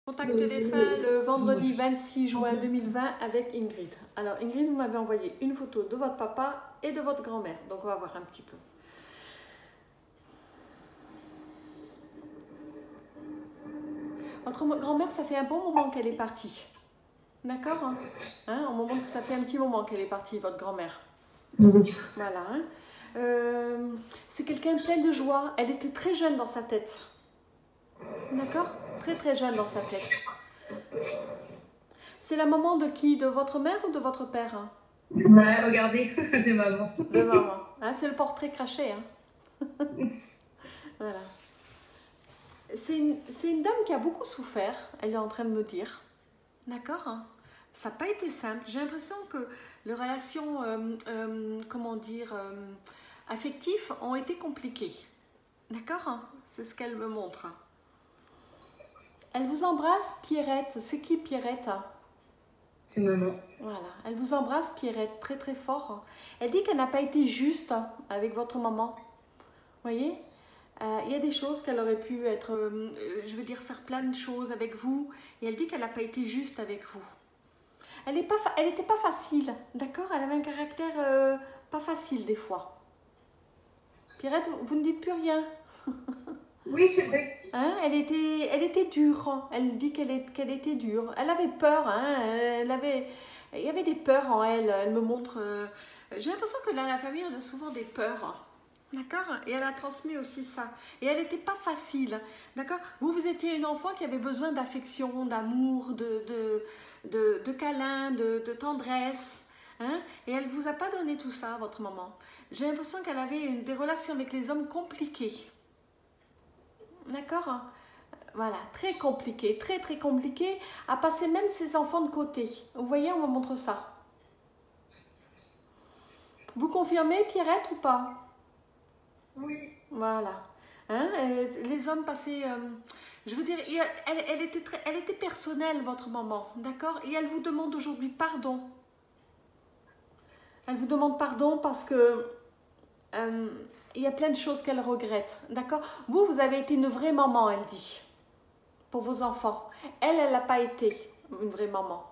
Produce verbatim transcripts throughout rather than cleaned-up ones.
Contact défunt le vendredi vingt-six juin deux mille vingt avec Ingrid. Alors Ingrid, vous m'avez envoyé une photo de votre papa et de votre grand-mère. Donc on va voir un petit peu. Votre grand-mère, ça fait un bon moment qu'elle est partie. D'accord, hein, hein, au moment que ça fait un petit moment qu'elle est partie, votre grand-mère. Oui. Voilà. Hein. Euh, c'est quelqu'un plein de joie. Elle était très jeune dans sa tête. D'accord? Très très jeune dans sa tête. C'est la maman de qui? De votre mère ou de votre père? Hein? Ouais, regardez, de maman. De maman. Hein, c'est le portrait craché. Hein. Voilà. C'est une, c'est une dame qui a beaucoup souffert, elle est en train de me dire. D'accord, hein. Ça n'a pas été simple. J'ai l'impression que les relations, euh, euh, comment dire, euh, affectives ont été compliquées. D'accord, hein. C'est ce qu'elle me montre. Elle vous embrasse, Pierrette. C'est qui Pierrette? C'est maman. Voilà, elle vous embrasse, Pierrette, très très fort. Elle dit qu'elle n'a pas été juste avec votre maman. Vous voyez? Euh, il y a des choses qu'elle aurait pu être, euh, je veux dire, faire plein de choses avec vous. Et elle dit qu'elle n'a pas été juste avec vous. Elle n'était pas, elle pas facile, d'accord? Elle avait un caractère euh, pas facile des fois. Pierrette, vous, vous ne dites plus rien. Oui, c'est vrai. Hein, elle était, elle était dure. Elle dit qu'elle est, qu'elle était dure. Elle avait peur. Hein, elle avait, il y avait des peurs en elle. Elle me montre. Euh, j'ai l'impression que dans la famille, on a souvent des peurs. D'accord? Et elle a transmis aussi ça. Et elle n'était pas facile. D'accord? Vous, vous étiez une enfant qui avait besoin d'affection, d'amour, de, de, de, de câlin, de, de tendresse. Hein? Et elle ne vous a pas donné tout ça, votre maman. J'ai l'impression qu'elle avait une, des relations avec les hommes compliquées. D'accord? Voilà, très compliqué, très très compliqué, à passer même ses enfants de côté. Vous voyez, on me montre ça. Vous confirmez, Pierrette, ou pas? Oui. Voilà. Hein, euh, les hommes passaient... Euh, je veux dire, elle, elle, était très, elle était personnelle, votre maman, d'accord? Et elle vous demande aujourd'hui pardon. Elle vous demande pardon parce que... Euh, il y a plein de choses qu'elle regrette, d'accord? Vous, vous avez été une vraie maman, elle dit, pour vos enfants. Elle, elle n'a pas été une vraie maman.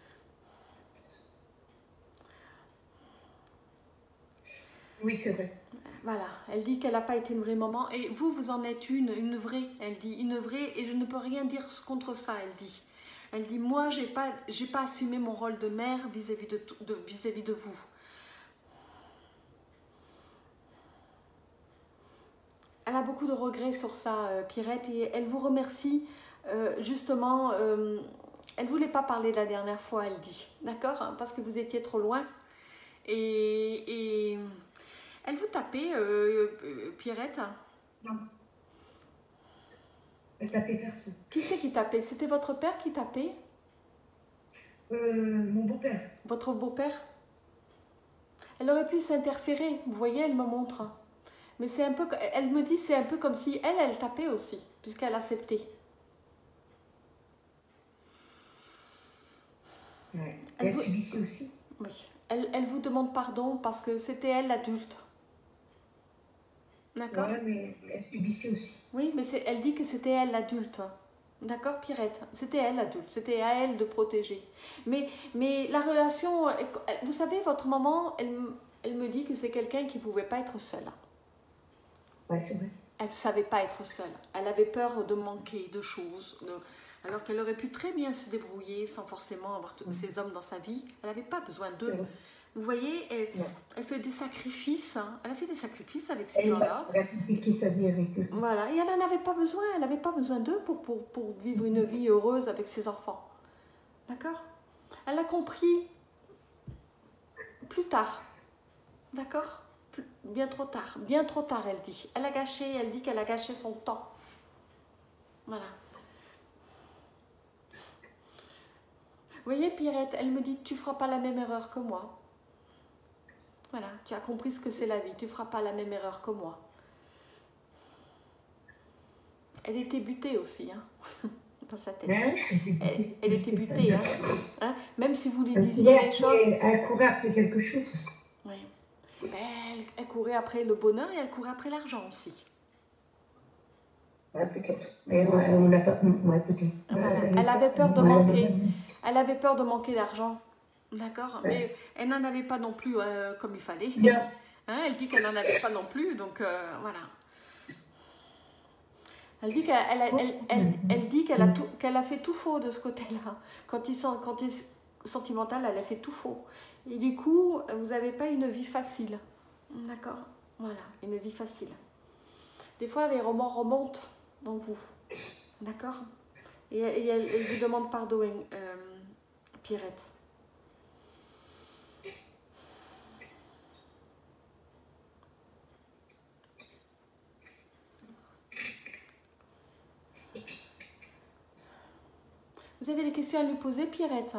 Oui, c'est vrai. Voilà, elle dit qu'elle n'a pas été une vraie maman. Et vous, vous en êtes une, une vraie, elle dit, une vraie, et je ne peux rien dire contre ça, elle dit. Elle dit, moi, je n'ai pas, j'ai pas assumé mon rôle de mère vis-à-vis de, de, vis-à-vis de vous. Elle a beaucoup de regrets sur ça, euh, Pierrette, et elle vous remercie, euh, justement, euh, elle ne voulait pas parler la dernière fois, elle dit, d'accord, hein, parce que vous étiez trop loin, et, et elle vous tapait, euh, euh, Pierrette? Non. Elle tapait personne. Qui c'est qui tapait? C'était votre père qui tapait? euh, Mon beau-père. Votre beau-père? Elle aurait pu s'interférer, vous voyez, elle me montre. Mais c'est un peu, elle me dit, c'est un peu comme si elle, elle tapait aussi, puisqu'elle acceptait. Ouais. Elle, elle vous... subissait aussi. Oui. Elle, elle vous demande pardon parce que c'était elle l'adulte. D'accord? Ouais, mais elle subissait aussi. Oui, mais elle dit que c'était elle l'adulte. D'accord, Pierrette? C'était elle l'adulte, c'était à elle de protéger. Mais, mais la relation, vous savez, votre maman, elle, elle me dit que c'est quelqu'un qui ne pouvait pas être seul. Ouais, c'est vrai. Elle ne savait pas être seule. Elle avait peur de manquer de choses, de... alors qu'elle aurait pu très bien se débrouiller sans forcément avoir tous ces hommes dans sa vie. Elle n'avait pas besoin d'eux. Vous voyez, elle, elle fait des sacrifices. Hein. Elle a fait des sacrifices avec ces gens-là. Elle a compliqué sa vie avec eux. Voilà, et elle n'en avait pas besoin. Elle n'avait pas besoin d'eux pour, pour, pour vivre une vie heureuse avec ses enfants. D'accord? Elle a compris plus tard. D'accord? Bien trop tard, bien trop tard, elle dit. Elle a gâché, elle dit qu'elle a gâché son temps. Voilà. Vous voyez, Pierrette, elle me dit, tu ne feras pas la même erreur que moi. Voilà, tu as compris ce que c'est la vie, tu ne feras pas la même erreur que moi. Elle était butée aussi, hein, dans sa tête. Ouais, elle, elle était butée, hein, hein, même si vous lui disiez les choses. Elle courait après quelque chose. Oui. Elle, elle courait après le bonheur et elle courait après l'argent aussi. Ouais, peut-être. Mais ouais, on n'a pas. Ouais, peut-être. Voilà. Euh, Elle avait peur de ouais, manquer. ouais. Elle avait peur de manquer d'argent. D'accord? Ouais. Mais elle n'en avait pas non plus euh, comme il fallait. Non. Hein, elle dit qu'elle n'en avait pas non plus, donc euh, voilà. Elle dit qu'elle elle, elle, elle, elle dit qu'elle a, tout- qu'elle a fait tout faux de ce côté-là. Quand il, sent- quand il est sentimental, elle a fait tout faux. Et du coup, vous n'avez pas une vie facile. D'accord? Voilà, une vie facile. Des fois, les romans remontent en vous. D'accord? Et, et elle, elle vous demande pardon, euh, Pierrette. Vous avez des questions à lui poser, Pierrette?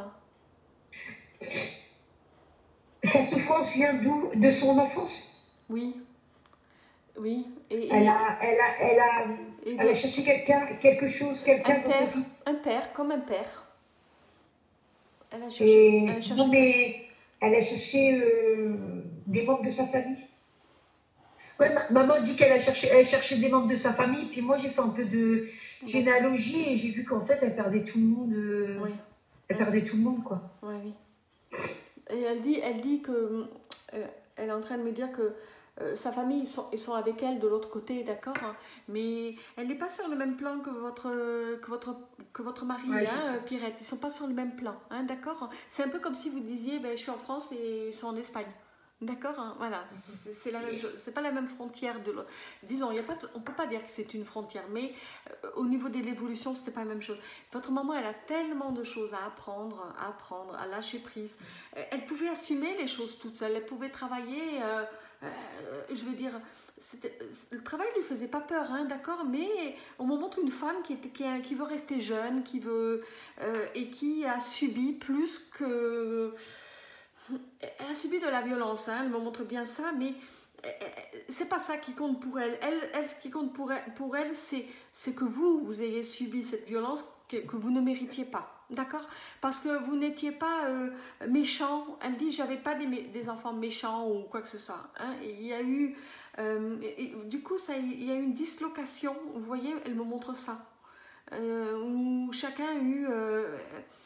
Sa souffrance vient d'où? De son enfance? Oui. Oui. Et, et, Elle a, elle a, elle a, et elle de- a cherché quelqu'un, quelque chose, un quelqu'un dans sa père, vie. un père, comme un père. Elle a cherché, Et elle a cherché non, mais elle a cherché euh, des membres de sa famille. Ouais, ma- maman dit qu'elle a cherché, elle cherchait des membres de sa famille. Puis moi, j'ai fait un peu de généalogie et j'ai vu qu'en fait, elle perdait tout le monde. euh, Oui. Elle perdait tout le monde, quoi. Oui, oui. Et elle dit, elle dit que, euh, elle est en train de me dire que euh, sa famille, ils sont, ils sont avec elle de l'autre côté, d'accord, hein, mais elle n'est pas sur le même plan que votre, que votre, que votre mari, Ouais, hein, je sais. Pierrette. Ils ne sont pas sur le même plan, hein, d'accord. C'est un peu comme si vous disiez, ben, je suis en France et ils sont en Espagne. D'accord, hein, voilà, c'est c'est la même chose, c'est pas la même frontière de l'autre. Disons, il y a pas, de- on peut pas dire que c'est une frontière, mais euh, au niveau de l'évolution, c'était pas la même chose. Votre maman, elle a tellement de choses à apprendre, à apprendre, à lâcher prise. Euh, Elle pouvait assumer les choses toute seule, elle pouvait travailler, euh, euh, je veux dire, c'était- le travail lui faisait pas peur, hein, d'accord, mais on me montre une femme qui, était, qui, a- qui veut rester jeune, qui veut, euh, et qui a subi plus que... Elle a subi de la violence, hein, elle me montre bien ça, mais euh, c'est pas ça qui compte pour elle. Elle, elle ce qui compte pour elle, pour elle c'est, c'est que vous, vous ayez subi cette violence que, que vous ne méritiez pas. D'accord? Parce que vous n'étiez pas euh, méchant. Elle dit, j'avais pas des, mé- des enfants méchants ou quoi que ce soit. Hein. Et il y a eu, euh, et- et du coup, ça, il y a eu une dislocation. Vous voyez, elle me montre ça. Euh, où chacun a eu... euh,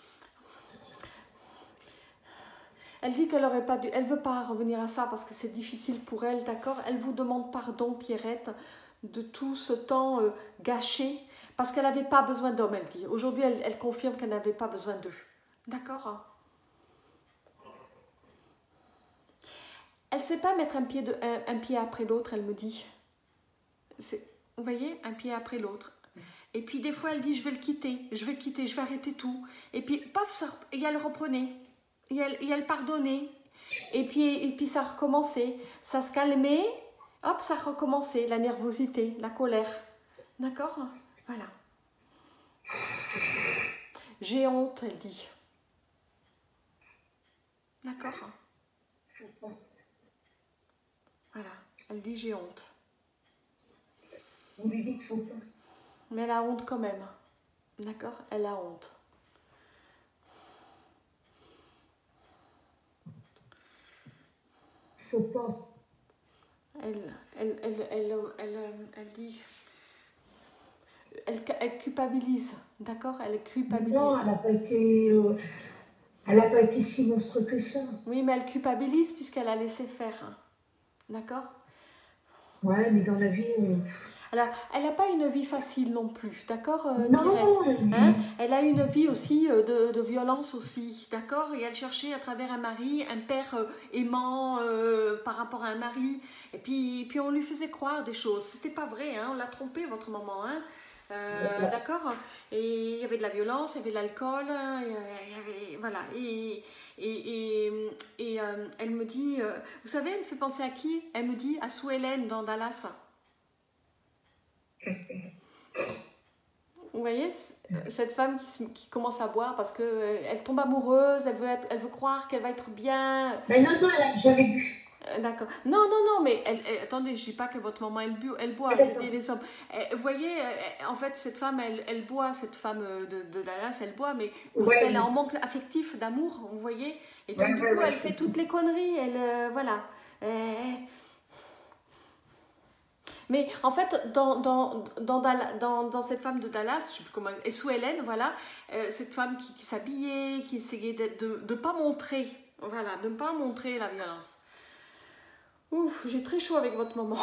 Elle dit qu'elle aurait pas dû, elle veut pas revenir à ça parce que c'est difficile pour elle, d'accord? Elle vous demande pardon, Pierrette, de tout ce temps euh, gâché parce qu'elle n'avait pas besoin d'hommes, elle dit. Aujourd'hui, elle, elle confirme qu'elle n'avait pas besoin d'eux, d'accord? Elle ne sait pas mettre un pied, de, un, un pied après l'autre, elle me dit. C'est, vous voyez, un pied après l'autre. Et puis des fois, elle dit, je vais le quitter, je vais le quitter, je vais arrêter tout. Et puis, paf, ça, et elle reprenait. Et elle, et elle pardonnait. Et puis, et puis ça recommençait. Ça se calmait. Hop, ça recommençait. La nervosité, la colère. D'accord? Voilà. J'ai honte, elle dit. D'accord? Voilà. Elle dit j'ai honte. Vous lui dites faut pas. Mais elle a honte quand même. D'accord? Elle a honte. Faut pas. Elle, elle, elle, elle, elle, elle dit... Elle, elle culpabilise, d'accord? Elle culpabilise. Non, elle n'a pas été, euh, elle n'a pas été si monstre que ça. Oui, mais elle culpabilise puisqu'elle a laissé faire. hein. D'accord? Ouais, mais dans la vie, on... Alors, elle n'a pas une vie facile non plus, d'accord, euh, non, Pierrette, hein? Elle a une vie aussi euh, de, de violence aussi, d'accord? Et elle cherchait à travers un mari, un père euh, aimant euh, par rapport à un mari. Et puis, puis on lui faisait croire des choses. C'était pas vrai, hein? On l'a trompé, votre maman, hein? Euh, Ouais. D'accord? Et il y avait de la violence, il y avait de l'alcool, hein, il y avait, voilà. Et, et, et, et euh, elle me dit, euh, vous savez, elle me fait penser à qui? Elle me dit à Sue Ellen dans Dallas. Vous voyez, cette femme qui, se, qui commence à boire parce qu'elle euh, tombe amoureuse, elle veut, être, elle veut croire qu'elle va être bien. Mais non, non, elle n'a jamais bu. Euh, D'accord. Non, non, non, mais elle, elle- attendez, je ne dis pas que votre maman, elle, bu, elle boit, je dis les hommes. Euh, vous voyez, euh, en fait, cette femme, elle, elle boit, cette femme euh, de, de Dallas, elle boit, mais parce Ouais. qu'elle est en manque affectif, d'amour, vous voyez. Et donc, Ouais, du ouais, coup, ouais, elle je fait comprends. toutes les conneries, elle, euh, voilà. Euh, Mais en fait, dans, dans, dans, dans, dans cette femme de Dallas, je ne sais plus comment, et sous Hélène, voilà, euh, cette femme qui, qui s'habillait, qui essayait de ne pas montrer, voilà, de ne pas montrer la violence. Ouf, j'ai très chaud avec votre maman.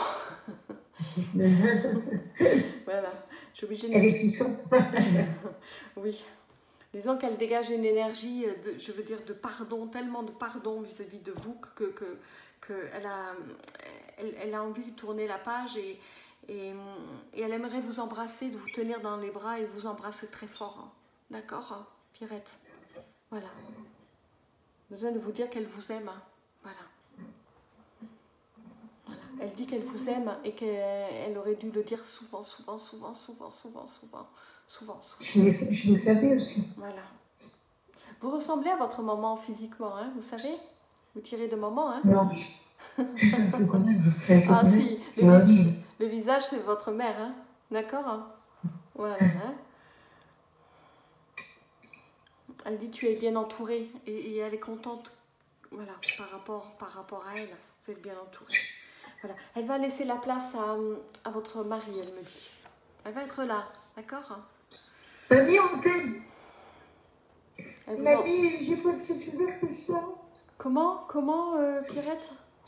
Voilà, je suis obligée de... Elle est puissante. Oui. Disons qu'elle dégage une énergie, de, je veux dire, de pardon, tellement de pardon vis-à-vis de vous que, que, que elle, a, elle, elle a envie de tourner la page et, et, et elle aimerait vous embrasser, de vous tenir dans les bras et vous embrasser très fort. Hein. D'accord, hein, Pierrette? Voilà. Besoin de vous dire qu'elle vous aime. Hein. Voilà. Voilà. Elle dit qu'elle vous aime et qu'elle aurait dû le dire souvent, souvent, souvent, souvent, souvent, souvent, souvent. souvent. Je, le, je le savais aussi. Voilà. Vous ressemblez à votre maman physiquement, hein, vous savez? Vous tirez de maman, hein? Non. Un peu quand même. Ah si, le, vis le visage c'est votre mère, hein? D'accord, hein? Voilà, hein? Elle dit tu es bien entourée et, et elle est contente, voilà, par rapport, par rapport à elle. Vous êtes bien entourée. Voilà. Elle va laisser la place à, à votre mari, elle me dit. Elle va être là, d'accord? Mamie, on t'aime. Mamie, En... j'ai pas de souvenir que ça. Comment, comment, euh, Pierrette?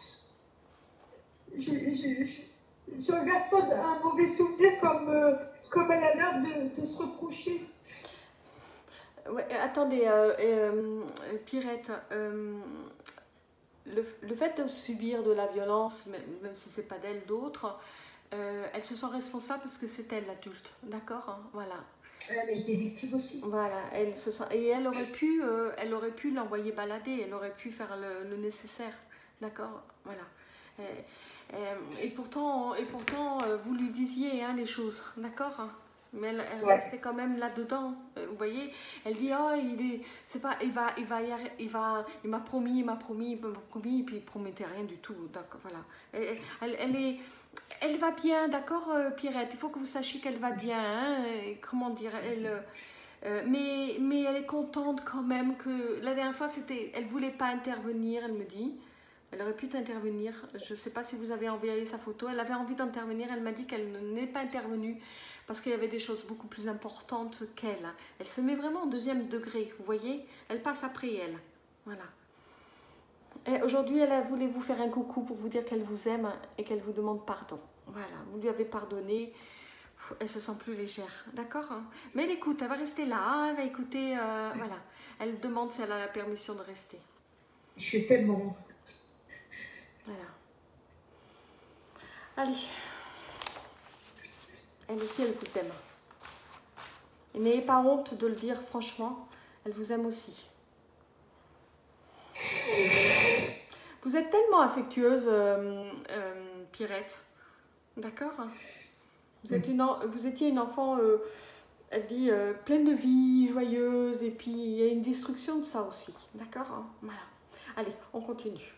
Je, je, je, je regarde pas un mauvais souvenir comme, euh, comme elle a l'air de, de se reprocher. Ouais, attendez, euh, euh, Pierrette, euh, le, le fait de subir de la violence, même, même si c'est pas d'elle, d'autres, euh, elle se sent responsable parce que c'est elle l'adulte, d'accord, hein, voilà. Elle a été victime aussi. Voilà, elle se sent, et elle aurait pu, euh, elle aurait pu l'envoyer balader, elle aurait pu faire le, le nécessaire, d'accord, voilà. Et, et, et pourtant, et pourtant, vous lui disiez hein, les choses, d'accord, hein. Mais elle, elle ouais. restait quand même là-dedans. Vous voyez, elle dit oh il est, c'est pas, il va, il va, il va, il m'a promis, il m'a promis, il m'a promis, et puis il promettait rien du tout. Donc voilà. Elle, elle, elle est, elle va bien, d'accord, Pierrette. Il faut que vous sachiez qu'elle va bien. Hein, comment dire, elle. Euh, mais, mais elle est contente quand même que la dernière fois c'était, elle voulait pas intervenir. Elle me dit. Elle aurait pu intervenir. Je ne sais pas si vous avez envoyé sa photo. Elle avait envie d'intervenir. Elle m'a dit qu'elle n'est pas intervenue parce qu'il y avait des choses beaucoup plus importantes qu'elle. Elle se met vraiment au deuxième degré, vous voyez. Elle passe après elle. Voilà. Et aujourd'hui, elle voulait vous faire un coucou pour vous dire qu'elle vous aime et qu'elle vous demande pardon. Voilà. Vous lui avez pardonné. Elle se sent plus légère. D'accord? Mais elle écoute. Elle va rester là. Elle va écouter. Euh, voilà. Elle demande si elle a la permission de rester. Je suis tellement... Voilà. Allez. Elle aussi, elle vous aime. Et n'ayez pas honte de le dire, franchement. Elle vous aime aussi. Vous êtes tellement affectueuse, euh, euh, Pierrette. D'accord? Vous, êtes une, vous étiez une enfant, euh, elle dit, euh, pleine de vie, joyeuse. Et puis, il y a une destruction de ça aussi. D'accord? Voilà. Allez, on continue.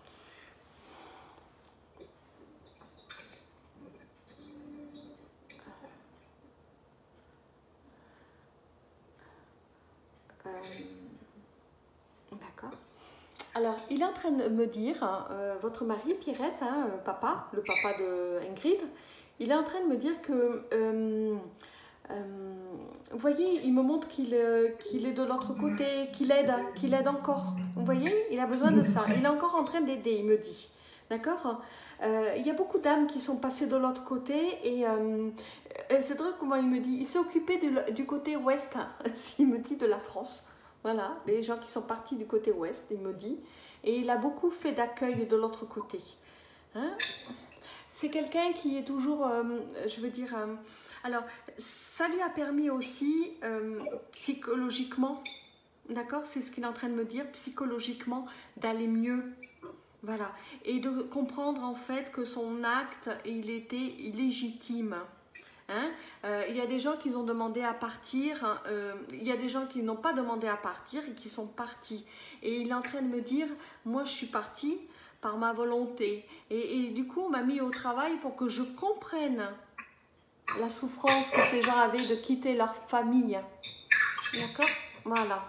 D'accord. Alors, il est en train de me dire, hein, euh, votre mari, Pierrette, hein, papa, le papa de Ingrid, il est en train de me dire que, euh, euh, vous voyez, il me montre qu'il euh, qu'il est de l'autre côté, qu'il aide, qu'il aide encore. Vous voyez, il a besoin de ça. Il est encore en train d'aider, il me dit. D'accord? euh, Il y a beaucoup d'âmes qui sont passées de l'autre côté et, euh, et c'est drôle comment il me dit. Il s'est occupé du, du côté ouest, hein, il me dit de la France. Voilà, les gens qui sont partis du côté ouest, il me dit. Et il a beaucoup fait d'accueil de l'autre côté. Hein? C'est quelqu'un qui est toujours, euh, je veux dire... Euh, alors, ça lui a permis aussi, euh, psychologiquement, d'accord, c'est ce qu'il est en train de me dire, psychologiquement, d'aller mieux. Voilà. Et de comprendre en fait que son acte, il était illégitime. Hein? Euh, il y a des gens qui ont demandé à partir, euh, il y a des gens qui n'ont pas demandé à partir et qui sont partis. Et il est en train de me dire, moi je suis partie par ma volonté. Et, et du coup, on m'a mis au travail pour que je comprenne la souffrance que ces gens avaient de quitter leur famille. D'accord? Voilà.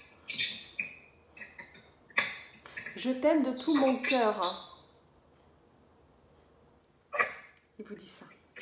Je t'aime de tout mon cœur. Il vous dit ça.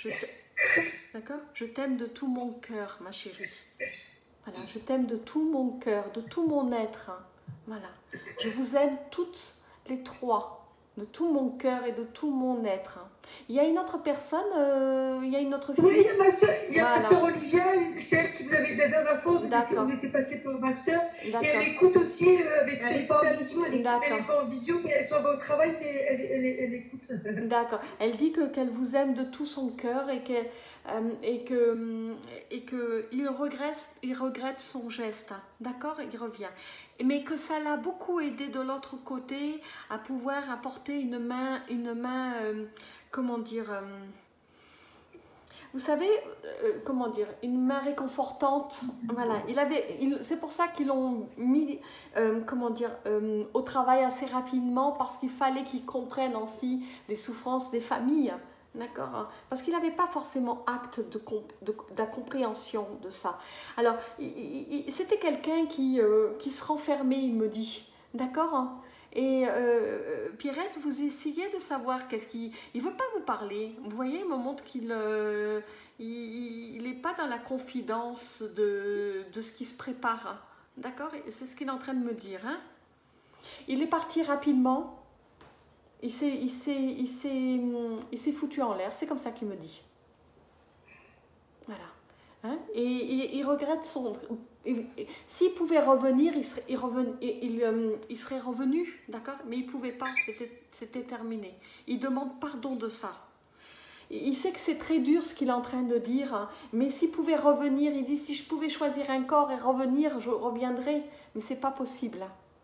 Je D'accord? Je t'aime de tout mon cœur, ma chérie. Voilà, je t'aime de tout mon cœur, de tout mon être. Voilà. Je vous aime toutes les trois, de tout mon cœur et de tout mon être. Il y a une autre personne, euh, il y a une autre fille. Oui, il y a ma soeur, il y a Voilà. ma soeur Olivia, c'est elle qui vous avait la dernière fois, vous étiez, on était passé par ma soeur. Et elle écoute aussi euh, avec Elle les n'est pas en visio, elle n'est pas en visio, mais elle soit au travail, mais elle, elle, elle, elle écoute. D'accord. Elle dit que qu'elle vous aime de tout son cœur et qu'elle euh, et que et que il regrette il regrette son geste. Hein. D'accord, il revient. Mais que ça l'a beaucoup aidé de l'autre côté à pouvoir apporter une main une main euh, comment dire euh, vous savez, euh, comment dire, une main réconfortante. Voilà, il avait, il, c'est pour ça qu'ils l'ont mis, euh, comment dire, euh, au travail assez rapidement, parce qu'il fallait qu'ils comprennent aussi les souffrances des familles. D'accord, hein, parce qu'il n'avait pas forcément acte de, de, de la compréhension de ça. Alors, il, il, c'était quelqu'un qui, euh, qui se renfermait, il me dit. D'accord, hein. Et euh, Pierrette, vous essayez de savoir qu'est-ce qu'il... Il ne veut pas vous parler. Vous voyez, il me montre qu'il euh, il n'est pas dans la confidence de, de ce qui se prépare. D'accord? C'est ce qu'il est en train de me dire. Hein? Il est parti rapidement. Il s'est il s'est, il s'est, il s'est foutu en l'air. C'est comme ça qu'il me dit. Voilà. Hein? Et, et il regrette son... S'il pouvait revenir, il serait, il reven, il, il, euh, il serait revenu, d'accord? Mais il ne pouvait pas, c'était terminé. Il demande pardon de ça. Il sait que c'est très dur ce qu'il est en train de dire, hein, mais s'il pouvait revenir, il dit si je pouvais choisir un corps et revenir, je reviendrais, mais ce n'est pas possible.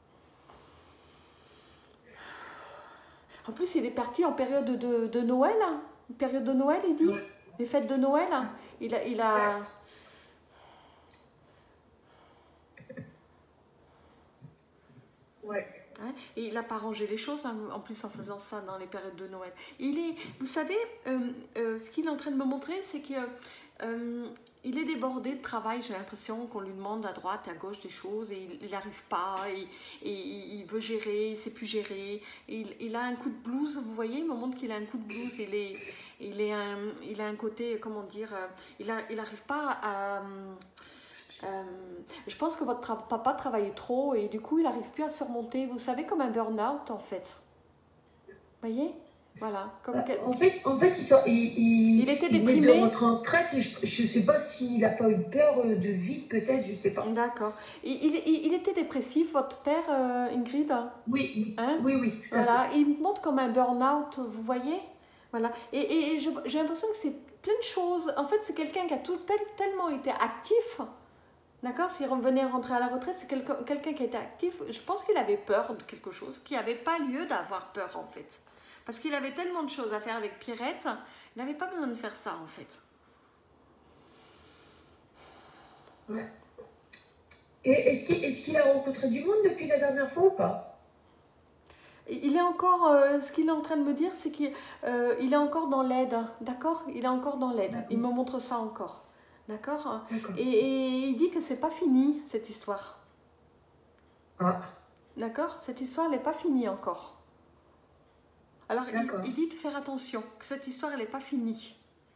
En plus, il est parti en période de, de Noël, hein, période de Noël, il dit, les fêtes de Noël, hein, il a... Il a Ouais. Hein, et il n'a pas rangé les choses, hein, en plus en faisant ça dans les périodes de Noël. Il est, vous savez, euh, euh, ce qu'il est en train de me montrer, c'est qu'il euh, est débordé de travail. J'ai l'impression qu'on lui demande à droite et à gauche des choses et il n'arrive pas, et, et il veut gérer, il ne sait plus gérer. Il, il a un coup de blues, vous voyez, il me montre qu'il a un coup de blues. Il, est, il, est un, il a un côté, comment dire, il n'arrive pas à... Euh, je pense que votre tra papa travaillait trop et du coup il n'arrive plus à surmonter, vous savez, comme un burn-out en fait. Vous voyez? Voilà. Comme bah, quel... en, fait, en fait, il, sort, il, il, il était il déprimé. de rentrer en retraite et je ne sais pas s'il n'a pas eu peur de vide, peut-être, je ne sais pas. D'accord. Il, il, il était dépressif, votre père, euh, Ingrid? Oui, hein? oui, oui. Voilà. Il montre comme un burn-out, vous voyez? Voilà. Et, et, et j'ai l'impression que c'est plein de choses. En fait, c'est quelqu'un qui a tout, tel, tellement été actif. D'accord? S'il revenait rentrer à la retraite, c'est quelqu'un quelqu'un qui était actif. Je pense qu'il avait peur de quelque chose qui n'avait pas lieu d'avoir peur, en fait. Parce qu'il avait tellement de choses à faire avec Pierrette, il n'avait pas besoin de faire ça, en fait. Ouais. Et est-ce qu'il est-ce qu'il a rencontré du monde depuis la dernière fois ou pas? Il est encore, euh, ce qu'il est en train de me dire, c'est qu'il euh, est encore dans l'aide, d'accord? Il est encore dans l'aide. Il me montre ça encore. D'accord? Et, et il dit que c'est pas fini, cette histoire. Ah. D'accord? Cette histoire, elle n'est pas finie encore. Alors, il, il dit de faire attention, que cette histoire, elle n'est pas finie.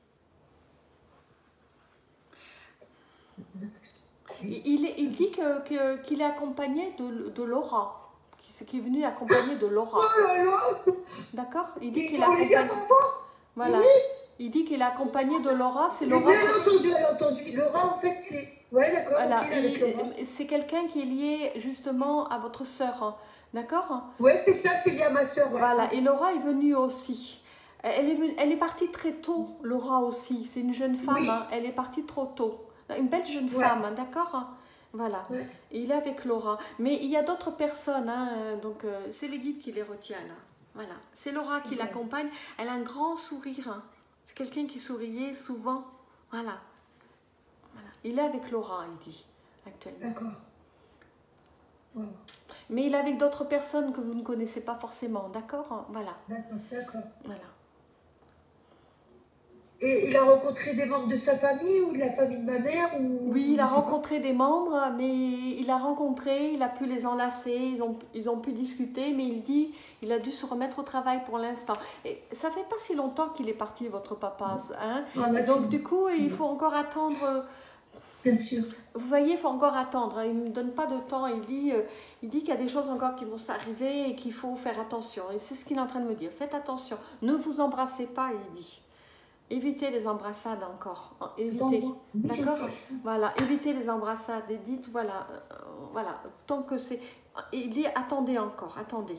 Il, il, il dit que, que, qu'il est accompagné de, de Laura, qui est venu accompagné de Laura. Oh là là! D'accord? Il dit qu'il est accompagné... Voilà. Il dit qu'il est accompagné de Laura, c'est Laura... Elle a entendu, elle a entendu. Laura, en fait, c'est... Ouais, d'accord. Voilà. Okay, c'est quelqu'un qui est lié justement à votre sœur, hein. D'accord? Ouais, c'est ça, c'est lié à ma sœur. Ouais. Voilà. Et Laura est venue aussi. Elle est, venue, elle est partie très tôt, Laura aussi. C'est une jeune femme, oui. hein. Elle est partie trop tôt. Une belle jeune ouais. femme, hein, d'accord? Voilà. Ouais. Et il est avec Laura. Mais il y a d'autres personnes, hein, donc euh, c'est les guides qui les retiennent. Là. Voilà. C'est Laura qui ouais. l'accompagne. Elle a un grand sourire. Hein. C'est quelqu'un qui souriait souvent. Voilà. Voilà. Il est avec Laura, il dit, actuellement. D'accord. Wow. Mais il est avec d'autres personnes que vous ne connaissez pas forcément, d'accord? Voilà. D'accord, d'accord. Voilà. Et il a rencontré des membres de sa famille ou de la famille de ma mère ou Oui, il je a sais pas. rencontré des membres, mais il a rencontré, il a pu les enlacer, ils ont, ils ont pu discuter, mais il dit il a dû se remettre au travail pour l'instant. Et ça fait pas si longtemps qu'il est parti, votre papa, hein? Ah bah Et c'est donc, bon, du coup, c'est il bon. faut encore attendre. Bien sûr. Vous voyez, il faut encore attendre. Il ne me donne pas de temps. Il dit, euh, il dit qu'il y a des choses encore qui vont s'arriver et qu'il faut faire attention. Et c'est ce qu'il est en train de me dire. Faites attention. Ne vous embrassez pas, il dit. Évitez les embrassades encore. Attends, Évitez. moi. Oui, je D'accord? crois. Voilà. Évitez les embrassades. Et dites, voilà. euh, voilà. Tant que c'est. Il dit, attendez encore. Attendez.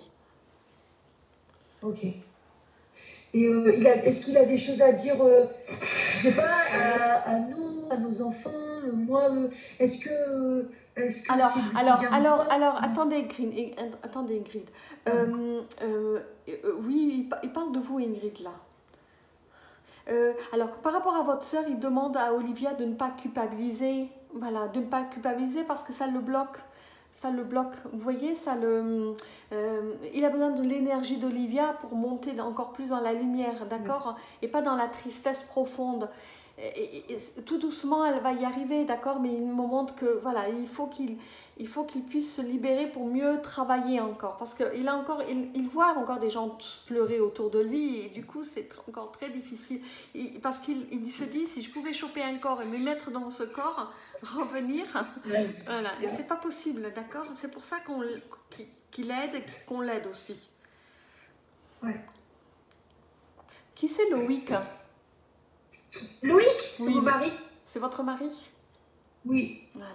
Ok. Et euh, il a, est-ce qu'il a des choses à dire, euh, je sais pas, à, à nous, à nos enfants, euh, moi, euh, est-ce que, euh, est-ce que Alors, c'est lui qui alors, vient me alors, voir? alors, attendez, Ingrid. eh, Attendez, Ingrid. Pardon. Euh, euh, euh, oui, il, pa- il parle de vous, Ingrid, là. Euh, alors, par rapport à votre sœur, il demande à Olivia de ne pas culpabiliser, voilà, de ne pas culpabiliser parce que ça le bloque, ça le bloque. Vous voyez, ça le, euh, il a besoin de l'énergie d'Olivia pour monter encore plus dans la lumière, Oui. d'accord? Et pas dans la tristesse profonde. Et, et- et tout doucement, elle va y arriver, d'accord? Mais il me montre que, voilà, il faut qu'il, il faut qu'il puisse se libérer pour mieux travailler encore. Parce qu'il a encore, il, il voit encore des gens pleurer autour de lui et du coup, c'est tr- encore très difficile. Il- parce qu'il il se dit, si je pouvais choper un corps et me mettre dans ce corps, revenir, Ouais. voilà. Et c'est pas possible, d'accord? C'est pour ça qu'on, l- qu'il qu'il aide et qu'on l'aide aussi. Ouais. Qui c'est Loïc? Loïc, c'est Oui, mon le- mari? c'est votre mari? Oui. Voilà.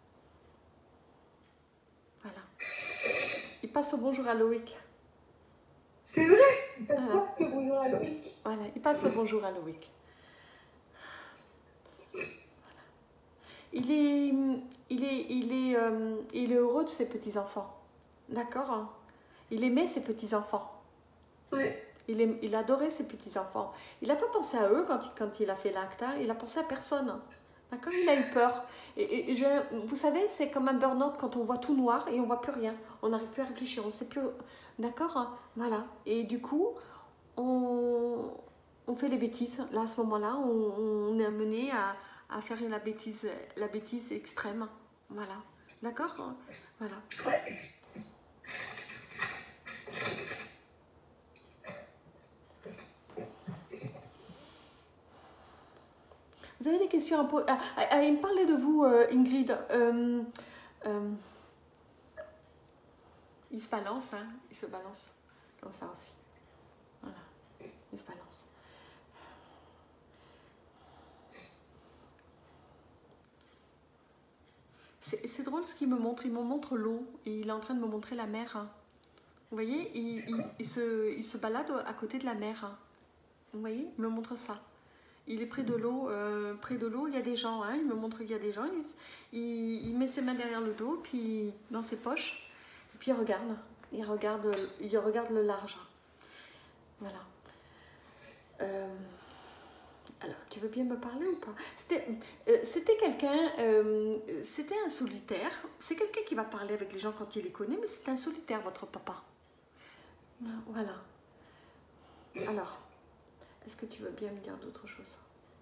Voilà. Il passe au bonjour à Loïc. C'est vrai? Il passe Voilà. pas que bonjour à Loïc. Voilà. Il passe au bonjour à Loïc. Il est, il est, il est, euh, il est heureux de ses petits-enfants. D'accord, hein? Il aimait ses petits-enfants. Ouais. Il, aim- il adorait ses petits-enfants. Il n'a pas pensé à eux quand il, quand il a fait l'acte. Il a pensé à personne. D'accord? Il a eu peur. Et, et- et je- vous savez, c'est comme un burn-out quand on voit tout noir et on voit plus rien. On n'arrive plus à réfléchir. On sait plus. D'accord, hein? Voilà. Et du coup, on, on fait des bêtises. Là, à ce moment-là, on, on est amené à, à faire la bêtise, la bêtise extrême. Voilà. D'accord? Voilà. Vous avez des questions à poser? Ah, ah, ah, il me parlait de vous, euh, Ingrid. Euh, euh, il se balance, hein? Il se balance. Comme ça aussi. Voilà. Il se balance. C'est c'est drôle ce qu'il me montre. Il me montre l'eau et il est en train de me montrer la mer, hein. Vous voyez, il, il- il se, il se balade à côté de la mer, hein. Vous voyez, il me montre ça. Il est près de l'eau, euh, près de l'eau, il y a des gens, hein. Il me montre qu'il y a des gens. Il, s- il- il met ses mains derrière le dos, puis dans ses poches, et puis il regarde. Il regarde, il regarde le large. Voilà. Euh, alors, tu veux bien me parler ou pas? C'était euh, c'était quelqu'un, euh, c'était un solitaire. C'est quelqu'un qui va parler avec les gens quand il les connaît, mais c'est un solitaire, votre papa. Voilà. Alors, est-ce que tu veux bien me dire d'autres choses?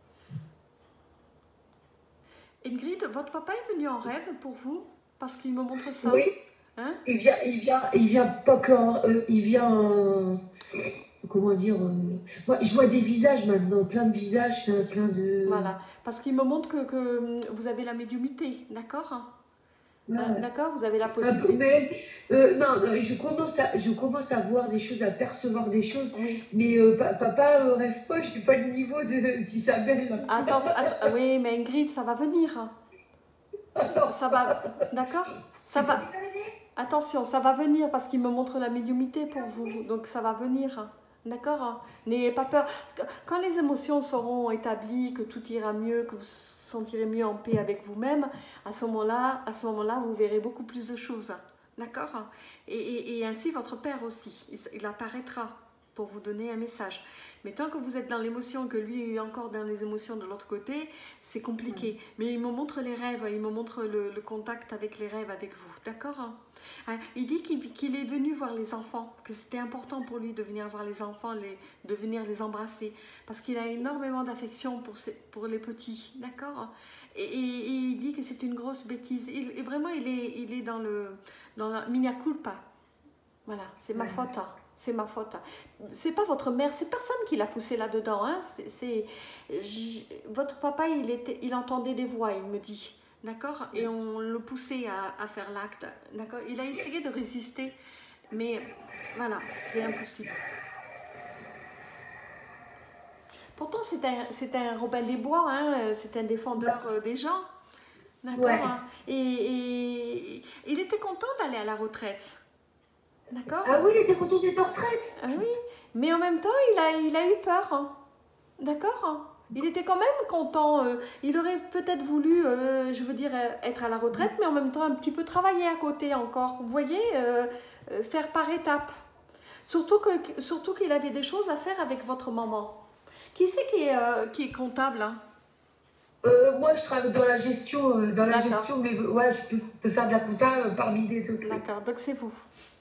Ingrid, votre papa est venu en rêve pour vous parce qu'il me montre ça, Oui. hein? Il vient, il vient, il vient pas quand, euh, il vient, euh, comment dire, euh, moi, je vois des visages maintenant, plein de visages, plein, plein de. Voilà, parce qu'il me montre que, que hum, vous avez la médiumnité, d'accord? Ouais, Hein, ouais. d'accord, vous avez la Un peu, possibilité. mais euh, non, non, je commence à, je commence à voir des choses, à percevoir des choses, Oui. mais euh, pa- papa euh, rêve pas, je n'ai pas le niveau de d'Isabelle. Attention, att- oui, mais Ingrid, ça va venir, hein. Ça, ça va, d'accord? Ça va. Attention, ça va venir parce qu'il me montre la médiumité pour vous, donc ça va venir, hein. D'accord, hein? N'ayez pas peur. Quand les émotions seront établies, que tout ira mieux, que vous vous sentirez mieux en paix avec vous-même, à ce moment-là, à ce moment-là, vous verrez beaucoup plus de choses, hein. D'accord, hein? et, et, et ainsi votre père aussi, il, il apparaîtra. pour vous donner un message. Mais tant que vous êtes dans l'émotion, que lui est encore dans les émotions de l'autre côté, c'est compliqué. Mmh. Mais il me montre les rêves, il me montre le, le contact avec les rêves avec vous, d'accord hein? Ah, il dit qu'il qu'il est venu voir les enfants, que c'était important pour lui de venir voir les enfants, les, de venir les embrasser, parce qu'il a énormément d'affection pour, pour les petits, d'accord et, et, et il dit que c'est une grosse bêtise. Il, et vraiment, il est, il est dans le dans la mea culpa. Voilà, c'est ma faute. Hein. C'est ma faute. C'est pas votre mère, c'est personne qui l'a poussé là-dedans. Hein. C'est, votre papa, il, était, il entendait des voix, il me dit. D'accord? Et on le poussait à, à faire l'acte. D'accord? Il a essayé de résister, mais voilà, c'est impossible. Pourtant, c'est un, c'est un Robin des Bois, hein, c'est un défendeur euh, des gens. D'accord? Ouais. Hein, et, et il était content d'aller à la retraite. D'accord? Ah oui, il était content d'être en retraite. Ah oui, mais en même temps, il a, il a eu peur. Hein. D'accord? Hein. Il était quand même content. Euh, il aurait peut-être voulu, euh, je veux dire, être à la retraite, mais en même temps un petit peu travailler à côté encore. Vous voyez, euh, euh, faire par étapes. Surtout que, surtout qu'il avait des choses à faire avec votre maman. Qui c'est qui est, euh, qui est comptable hein? euh, Moi, je travaille dans la gestion, euh, dans la gestion, mais ouais, je peux, peux faire de la compta euh, parmi des autres. D'accord, donc c'est vous.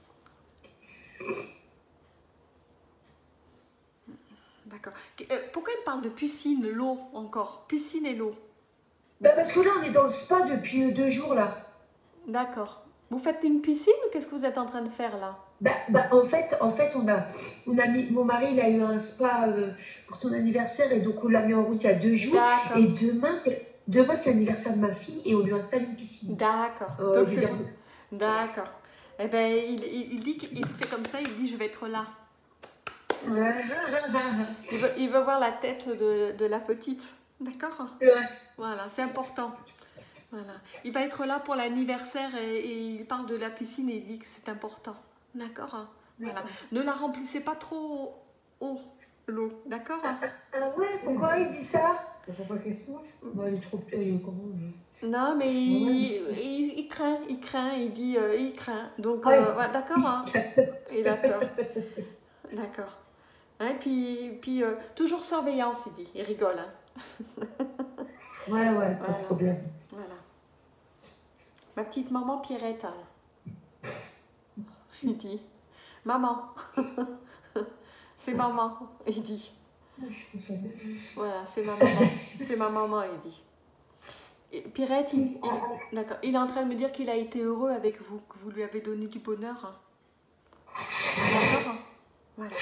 D'accord. Pourquoi il parle de piscine, l'eau encore? Piscine et l'eau. Ben parce que là, on est dans le spa depuis deux jours, là. D'accord. Vous faites une piscine ou qu'est-ce que vous êtes en train de faire, là? Ben, ben, en fait, en fait on a, on a mis, mon mari, il a eu un spa euh, pour son anniversaire et donc on l'a mis en route il y a deux jours. Et demain, c'est demain, c'est l'anniversaire de ma fille et on lui installe une piscine. D'accord. Euh, donc c'est bon. D'accord. Eh ben, il, il, il dit qu'il fait comme ça, il dit je vais être là. Ouais. il, veut, il veut voir la tête de, de la petite. D'accord? Ouais. Voilà, c'est important. Voilà. Il va être là pour l'anniversaire et, et il parle de la piscine et il dit que c'est important. D'accord? Voilà. Ne la remplissez pas trop haut, l'eau. D'accord? Ah, ah ouais, pourquoi il dit ça? Pourquoi question? Bah, il est trop... Il est comment, lui? Non, mais il, ouais. il, il craint, il craint, il dit euh, il craint. Donc, ouais. euh, ouais, d'accord? Hein? Il a peur. D'accord. Hein, puis, puis euh, toujours surveillance, il dit. Il rigole. Hein. Ouais, ouais, pas de problème. Voilà. Ma petite maman Pierrette, hein. Il dit. Maman. C'est maman, il dit. Voilà, c'est ma maman. C'est ma maman, il dit. Et Pierrette, il, il, d'accord, il est en train de me dire qu'il a été heureux avec vous, que vous lui avez donné du bonheur. Hein. D'accord? Voilà.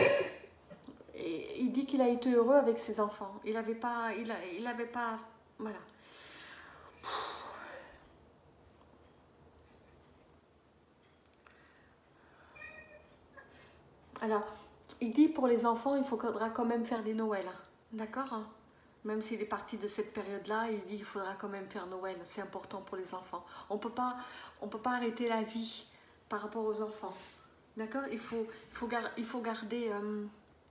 Et il dit qu'il a été heureux avec ses enfants. Il n'avait pas, il, a, il avait pas, voilà. Alors, il dit pour les enfants, il faudra quand même faire des Noëls, hein. D'accord? Hein? Même s'il est parti de cette période-là, il dit qu'il faudra quand même faire Noël. C'est important pour les enfants. On peut pas, on peut pas arrêter la vie par rapport aux enfants. D'accord? Il faut, il faut, gar, il faut garder... Euh,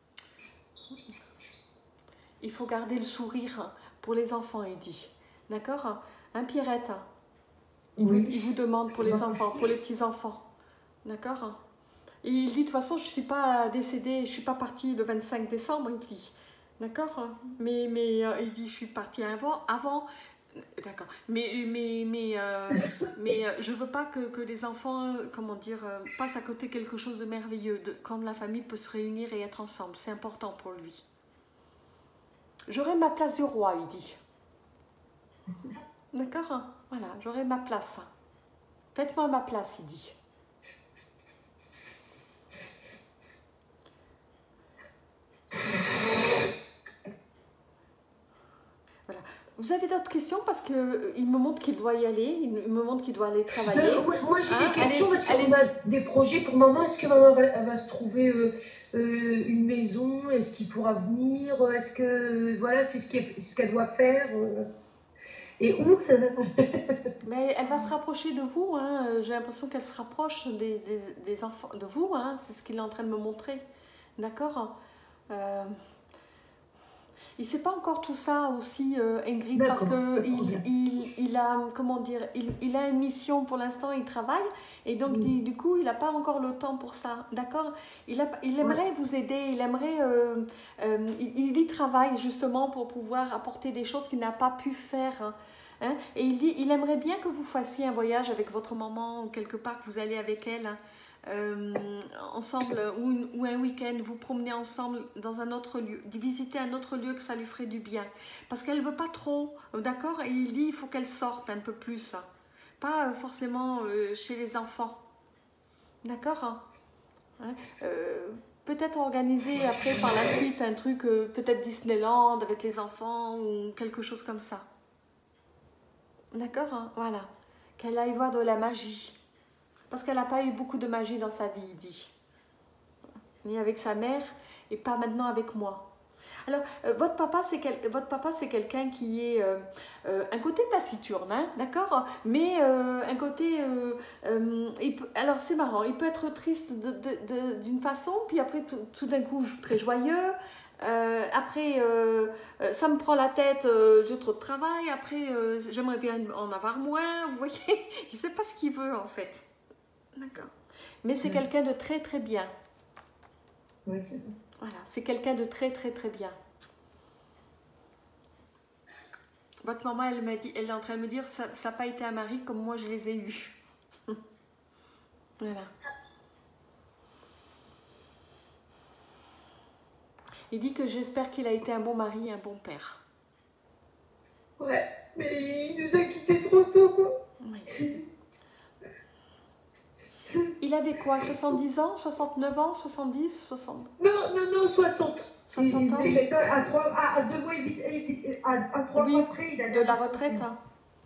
il faut garder le sourire pour les enfants, il dit. D'accord? Hein, Pierrette? Il, oui. vous, il vous demande pour les enfants, pour les petits-enfants. D'accord? Et il dit, de toute façon, je ne suis pas décédée, je ne suis pas partie le vingt-cinq décembre, il dit. D'accord? Mais, mais euh, il dit, je suis partie avant, avant. D'accord. Mais, mais, mais, euh, mais euh, je ne veux pas que, que les enfants, comment dire, euh, passent à côté quelque chose de merveilleux, de, quand la famille peut se réunir et être ensemble. C'est important pour lui. J'aurai ma place du roi, il dit. D'accord? Voilà, j'aurai ma place. Faites-moi ma place, il dit. Voilà. Vous avez d'autres questions? Parce qu'il me montre qu'il doit y aller, il me montre qu'il doit aller travailler. Euh, ouais, moi j'ai hein? des questions parce qu'on a des projets pour maman. Est-ce que maman va, elle va se trouver euh, euh, une maison? Est-ce qu'il pourra venir? Est-ce que voilà, c'est ce qu'elle ce qu'elle doit faire euh, et où? Mais elle va se rapprocher de vous. Hein. J'ai l'impression qu'elle se rapproche des, des, des enfants de vous. Hein. C'est ce qu'il est en train de me montrer. D'accord? euh, Il sait pas encore tout ça aussi, euh, Ingrid, parce D'accord, pas que de il, problème. il, il a, comment dire, il, il a une mission pour l'instant, il travaille, et donc Oui. du, du coup, il n'a pas encore le temps pour ça, d'accord? Il, a, il Ouais. aimerait vous aider, il aimerait, euh, euh, il, il y travaille justement pour pouvoir apporter des choses qu'il n'a pas pu faire, hein, hein. Et il dit, il aimerait bien que vous fassiez un voyage avec votre maman, ou quelque part que vous allez avec elle, hein, euh, ensemble, ou, une- ou un week-end, vous promenez ensemble dans un autre lieu, visiter un autre lieu, que ça lui ferait du bien. Parce qu'elle veut pas trop, euh, d'accord? Et il dit, il faut qu'elle sorte un peu plus, hein. Pas euh, forcément euh, chez les enfants, d'accord, hein? Hein, euh, peut-être organiser après par la suite un truc, euh, peut-être Disneyland avec les enfants ou quelque chose comme ça, d'accord, hein? Voilà, qu'elle aille voir de la magie. Parce qu'elle n'a pas eu beaucoup de magie dans sa vie, il dit. Ni avec sa mère et pas maintenant avec moi. Alors, euh, votre papa, c'est quel, votre papa, c'est quelqu'un qui est euh, euh, un côté taciturne, hein, d'accord? Mais euh, un côté... euh, euh, il peut- alors, c'est marrant, il peut être triste de- de- de- d'une façon, puis après, tout, tout d'un coup, très joyeux. Euh, après, euh, euh, ça me prend la tête, euh, j'ai trop de travail. Après, euh, j'aimerais bien en avoir moins. Vous voyez, il ne sait pas ce qu'il veut, en fait. D'accord. Mais c'est Ouais. quelqu'un de très, très bien. Ouais, c'est bon. Voilà, c'est quelqu'un de très, très, très bien. Votre maman, elle m'a dit, elle est en train de me dire, ça n'a pas été un mari comme moi je les ai eus. Voilà. Il dit que j'espère qu'il a été un bon mari et un bon père. Ouais, mais il nous a quittés trop tôt, quoi. Oui. Il avait quoi, soixante-dix ans, soixante-neuf ans, soixante-dix, soixante? Non, non, non, soixante. soixante ans? Il est à, trois, à, à deux mois, et demi- à, à trois Oui, mois près, il avait de la soixante. retraite, hein.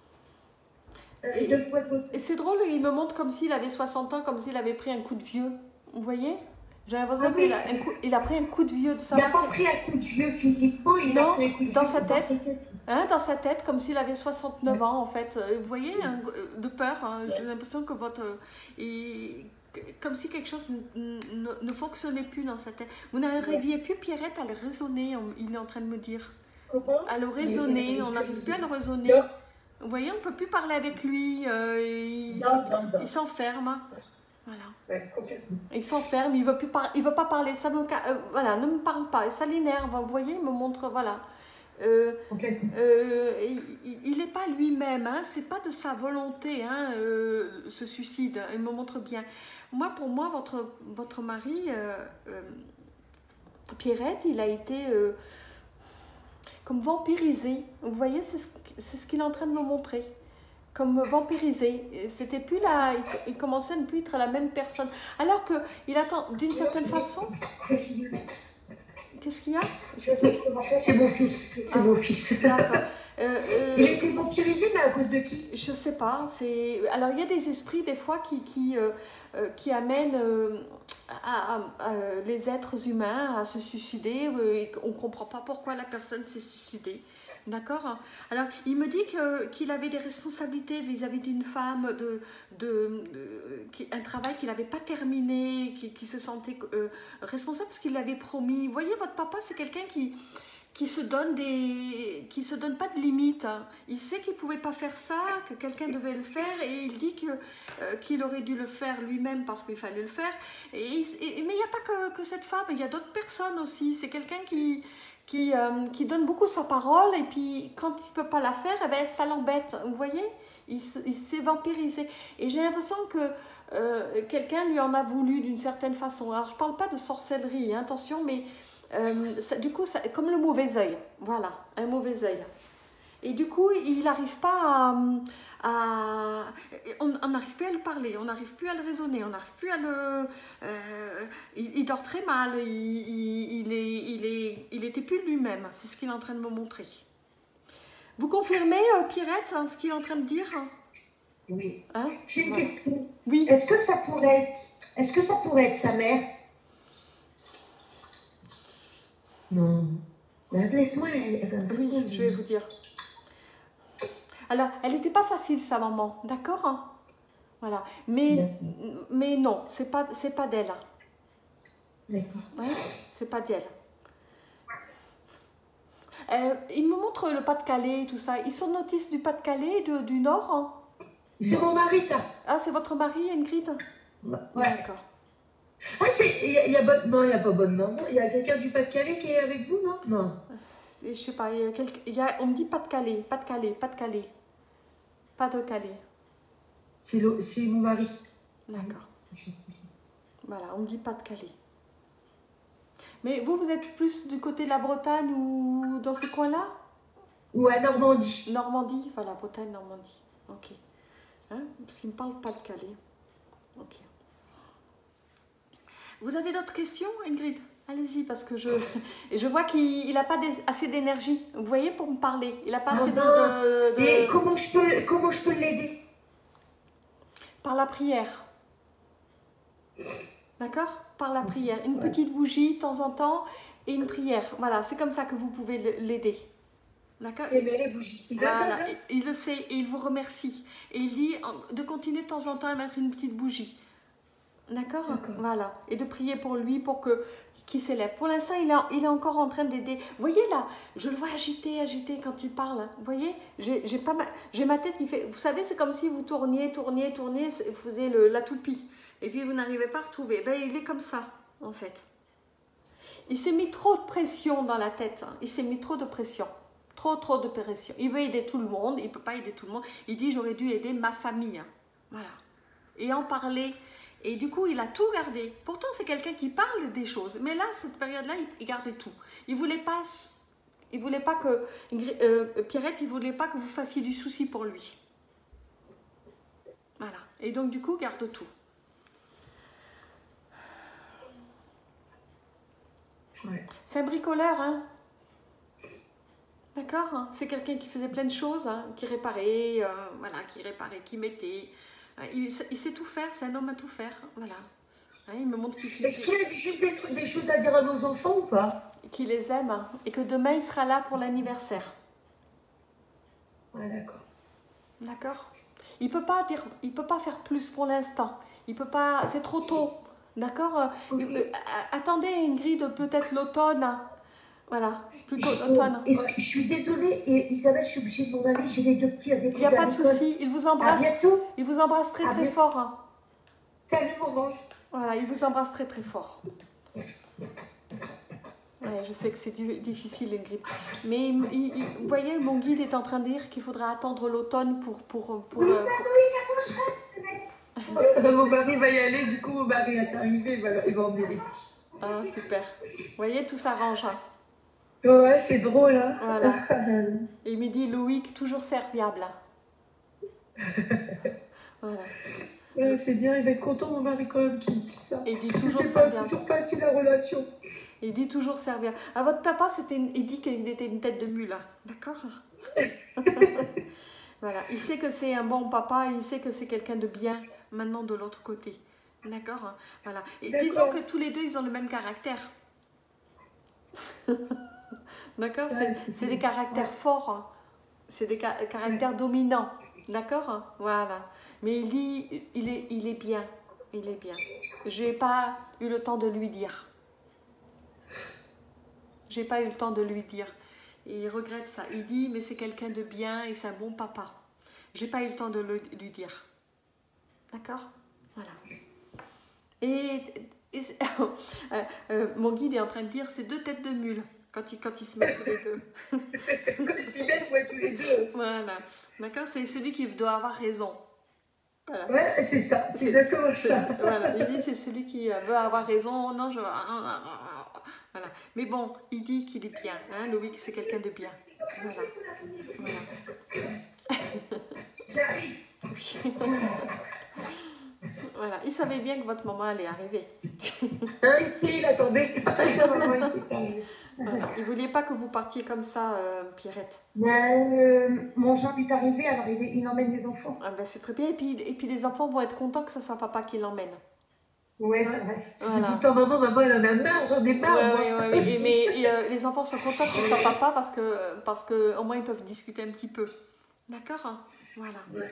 Euh, Et, deux fois de et retraite. c'est drôle, il me montre comme s'il avait soixante ans, comme s'il avait pris un coup de vieux. Vous voyez? J'ai l'impression Ah oui, qu'il a, un coup- il a pris un coup de vieux de sa il n'a pas pris un coup de vieux physiquement, il Non, a pris un coup de dans vieux sa tête. sa tête. Hein, dans sa tête, comme s'il avait soixante-neuf ans en fait. Euh, Vous voyez, hein, de peur, hein, j'ai l'impression que votre... euh, et- comme si quelque chose ne, ne- ne fonctionnait plus dans sa tête. Vous n'arriviez plus, Pierrette, à le raisonner, on- il est en train de me dire. Comment? À le raisonner, on n'arrive plus à le raisonner. Non, Vous voyez, on ne peut plus parler avec lui, euh, il non, s- non, non. il s'enferme. hein. Voilà. Ouais, complètement. Il s'enferme, il ne veut, plus par- il veut pas parler, ça me, ca- euh, voilà, ne me parle pas, ça l'énerve, vous voyez, il me montre, voilà. Euh, Complètement. euh, il n'est pas lui-même, hein, c'est pas de sa volonté, hein, euh, ce suicide, il me montre bien. Moi, pour moi, votre, votre mari, euh, euh, Pierrette, il a été euh, comme vampirisé. Vous voyez, c'est ce, c'est ce qu'il est en train de me montrer. Comme vampirisé. C'était plus là, il, il commençait à ne plus être la même personne. Alors qu'il attend, d'une certaine façon. Qu'est-ce qu'il y a? C'est mon fils. C'est Ah, mon fils. D'accord. Euh, euh, Il a été vampirisé, mais à cause de qui? Je sais pas. C'est alors il y a des esprits des fois qui qui euh, euh, qui amènent euh, à, à- à, euh, les êtres humains à se suicider. euh, et on comprend pas pourquoi la personne s'est suicidée. D'accord? Alors, il me dit que qu'il avait des responsabilités vis-à-vis d'une femme, de, de, de- qui- un travail qu'il n'avait pas terminé, qui, qui se sentait euh, responsable parce qu'il l'avait promis. Vous voyez, votre papa, c'est quelqu'un qui, qui se donne des, qui se donne pas de limites, hein. Il sait qu'il pouvait pas faire ça, que quelqu'un devait le faire, et il dit que euh, qu'il aurait dû le faire lui-même parce qu'il fallait le faire. Et, et- mais il n'y a pas que, que cette femme, il y a d'autres personnes aussi. C'est quelqu'un qui qui, euh, qui donne beaucoup sa parole, et puis quand il peut pas la faire, eh ben, ça l'embête. Vous voyez, il, se- il s'est vampirisé. Et j'ai l'impression que euh, quelqu'un lui en a voulu d'une certaine façon. Alors, je parle pas de sorcellerie, hein, attention, mais euh, ça- du coup, ça, comme le mauvais œil, voilà, un mauvais œil. Et du coup, il n'arrive pas à... à- on n'arrive plus à le parler, on n'arrive plus à le raisonner, on n'arrive plus à le... euh, il, il dort très mal, il, il, il est, il, est, il était plus lui-même, c'est ce qu'il est en train de me montrer. Vous confirmez, euh, Pierrette, hein, ce qu'il est en train de dire? Oui. Hein? J'ai une Voilà. question. Oui. Est-ce que ça pourrait être, est-ce que ça pourrait être sa mère? Non. Mais laisse-moi. Elle, elle va Oui, je vais vous dire. Alors, elle n'était pas facile, sa maman, d'accord, hein? Voilà. Mais, mais non, c'est pas, c'est pas d'elle. hein. D'accord. Ouais, c'est pas d'elle. Euh, il me montre le Pas-de-Calais, tout ça. Ils sont notices du Pas-de-Calais, de- du Nord, hein? C'est mon mari, ça. Ah, c'est votre mari, Ingrid? Ouais. D'accord. Ah, c'est. Il y a, il y a bonne. Non, il n'y a pas bonne maman. Il y a quelqu'un du Pas-de-Calais qui est avec vous, non? Non. Je sais pas, il y a quel- il y a- on me dit Pas-de-Calais, Pas-de-Calais, Pas-de-Calais. Pas de Calais. C'est le- c'est mon mari. D'accord. Voilà, on me dit Pas-de-Calais. Mais vous, vous êtes plus du côté de la Bretagne ou dans ce coin-là? Ou à Normandie. Normandie, voilà, Bretagne, Normandie. Ok. Hein? Parce qu'il me parle Pas-de-Calais. Ok. Vous avez d'autres questions, Ingrid? Allez-y, parce que je, et je vois qu'il n'a pas des- assez d'énergie. Vous voyez, pour me parler. Il n'a pas Ah, assez de, mince. de- de- Et comment je peux, comment je peux l'aider? Par la prière. D'accord? Par la prière. Une Ouais. petite bougie de temps en temps et une prière. Voilà, c'est comme ça que vous pouvez le- l'aider. D'accord? C'est mais les bougies. Il va Voilà, bien, hein? il le sait et il vous remercie. Et il dit en- de continuer de temps en temps à mettre une petite bougie. D'accord? D'accord. Voilà. Et de prier pour lui pour que qu'il s'élève. Pour l'instant, il, est- il est encore en train d'aider. Vous voyez là, je le vois agité, agité quand il parle. Hein. Vous voyez, j'ai j'ai pas ma, j'ai ma tête qui fait. Vous savez, c'est comme si vous tourniez, tourniez, tourniez, vous faisiez le, la toupie. Et puis vous n'arrivez pas à retrouver. Ben, il est comme ça, en fait. Il s'est mis trop de pression dans la tête. Hein. Il s'est mis trop de pression. Trop, trop de pression. Il veut aider tout le monde. Il ne peut pas aider tout le monde. Il dit, j'aurais dû aider ma famille. Hein. Voilà. Et en parler. Et du coup, il a tout gardé. Pourtant, c'est quelqu'un qui parle des choses. Mais là, cette période-là, il, il gardait tout. Il ne voulait pas, il voulait pas que... Euh, Pierrette, il ne voulait pas que vous fassiez du souci pour lui. Voilà. Et donc, du coup, garde tout. Ouais. C'est un bricoleur, hein. D'accord, hein. C'est quelqu'un qui faisait plein de choses, hein, qui réparait, euh, voilà, qui réparait, qui mettait. Il, il sait tout faire, c'est un homme à tout faire, voilà. Hein, il me montre qu'il Est-ce qu'il y a juste des, trucs- des choses à dire à nos enfants ou pas? qu'il les aime hein, et que demain il sera là pour l'anniversaire. Ouais, d'accord. D'accord. Il peut pas dire, il peut pas faire plus pour l'instant. Il peut pas, c'est trop tôt. D'accord. Ok. Euh, Attendez Ingrid, peut-être l'automne. Hein. Voilà, plutôt Je, l'automne. est-ce que- je suis désolée, et Isabelle, je suis obligée de m'en aller. J'ai les deux petits à Il n'y déposer a pas à de l'école. souci. Il vous À embrasse. bientôt. Il vous embrasse très À très bientôt. fort. Hein. Salut mon ange. Voilà, il vous embrasse très très fort. Ouais, je sais que c'est du- difficile, Ingrid. Mais il- il- il- vous voyez, mon guide est en train de dire qu'il faudra attendre l'automne pour... pour, pour, euh, pour- Euh, mon mari va y aller, du coup mon mari est arrivé, il va, il va emmener les petits. Ah, super. Vous voyez, tout s'arrange. Hein. Ouais, c'est drôle, hein. Voilà. Et il me dit, Loïc, toujours serviable. Voilà. Ouais, c'est bien, il va être content mon mari quand même qu'il dise ça. Et il dit toujours C'était pas serviable. toujours facile la relation. Il dit toujours serviable. Ah, votre papa, c'était une- il dit qu'il était une tête de mule. Hein. D'accord. Voilà. Il sait que c'est un bon papa, il sait que c'est quelqu'un de bien maintenant de l'autre côté. D'accord hein. Voilà. Et D'accord. disons que tous les deux, ils ont le même caractère. D'accord. Ouais, C'est- c'est C'est des caractères forts. Hein. C'est des ca- caractères dominants. D'accord hein. Voilà. Mais il dit, il est, il est bien. Il est bien. Je n'ai pas eu le temps de lui dire. J'ai pas eu le temps de lui dire. Et il regrette ça. Il dit, mais c'est quelqu'un de bien et c'est un bon papa. J'ai pas eu le temps de le, lui dire. D'accord. Voilà. Et, et euh, euh, mon guide est en train de dire, c'est deux têtes de mule quand ils, quand ils se mettent tous les deux. Quand ils s'y mettent, ouais, tous les deux. Voilà. D'accord. C'est celui qui doit avoir raison. Voilà. Ouais, c'est ça, c'est C'est- exactement C'est- ça. Voilà, il dit c'est celui qui euh, veut avoir raison. Non, je. Voilà. Mais bon, il dit qu'il est bien. Hein, Loïc, c'est quelqu'un de bien. Voilà. Voilà. J'arrive. Oui. Voilà. Il savait bien que votre maman allait arriver. Hein, il attendait. Sa maman, il s'est arrivé. Voilà. Il ne voulait pas que vous partiez comme ça, euh, Pierrette. Ben, euh, mon Jean est arrivé, alors il, il emmène les enfants. Ah ben, c'est très bien. Et puis, et puis les enfants vont être contents que ce soit papa qui l'emmène. Ouais, c'est vrai. Voilà. Tout le temps, maman, maman, elle en a marre, j'en ai marre. Ouais, moi. ouais, ouais, ouais. Et- mais et, euh, les enfants sont contents que ce soit papa parce que, parce que au moins ils peuvent discuter un petit peu. D'accord hein. Voilà. Ouais.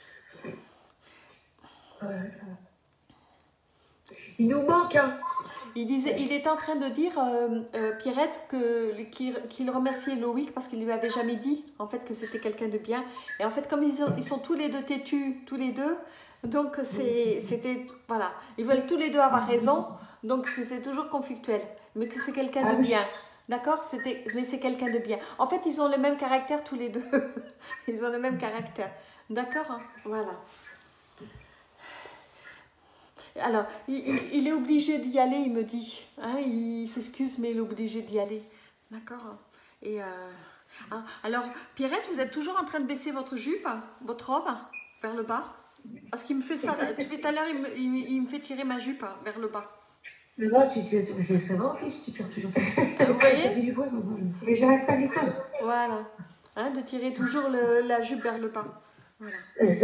Ouais. Il nous manque, hein. Il disait, Ouais. il était en train de dire, euh, euh, Pierrette, que, qu'il, qu'il remerciait Loïc parce qu'il lui avait jamais dit, en fait, que c'était quelqu'un de bien. Et en fait, comme ils, ont- ils sont tous les deux têtus, tous les deux, donc c'est, c'était, voilà, ils veulent tous les deux avoir raison, donc c'est c'est toujours conflictuel. Mais que c'est quelqu'un Ah de oui. bien, d'accord? C'était, mais c'est quelqu'un de bien. En fait, ils ont le même caractère tous les deux. Ils ont le même caractère, d'accord? Hein. Voilà. Alors, il, il- il est obligé d'y aller, il me dit. Hein, il s'excuse, mais il est obligé d'y aller. D'accord? Et euh, ah, alors, Pierrette, vous êtes toujours en train de baisser votre jupe, hein, votre robe, hein, vers le bas? Parce qu'il me fait ça. Tout à l'heure, il, me- il me il me fait tirer ma jupe hein, vers le bas. Mais moi, tu sais, tu- c'est ça va en plus, tu tires toujours. Ah, vous Ça voyez? fait du bruit, maman. Mais j'arrête pas l'école. Voilà. Hein, de tirer toujours le- la jupe vers le bas. Voilà.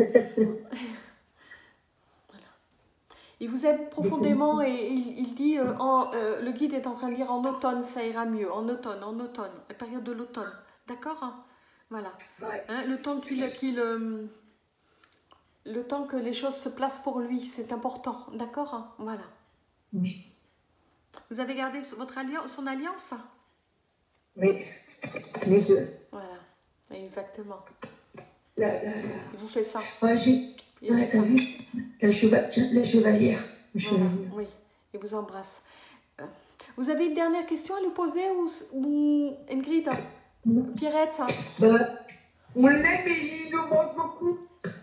Il vous aime profondément et il, il dit, euh, en, euh, le guide est en train de dire en automne, ça ira mieux, en automne, en automne, la période de l'automne. D'accord? Hein. Voilà. Ouais. Hein, le temps qu'il, qu'il, euh, le temps que les choses se placent pour lui, c'est important. D'accord? Hein. Voilà. Oui. Vous avez gardé votre alliance, son alliance? Oui. Les deux. Voilà. Exactement. La, la, la. Il vous fait ça. Ouais, j'ai. Il Ouais, fait t'as ça. vu la, cheva... Tiens, la chevalière. La Voilà. chevalière. Oui. Il vous embrasse. Euh, Vous avez une dernière question à lui poser ou, ou Ingrid? Pierrette? Bah, on l'aime et il nous manque beaucoup.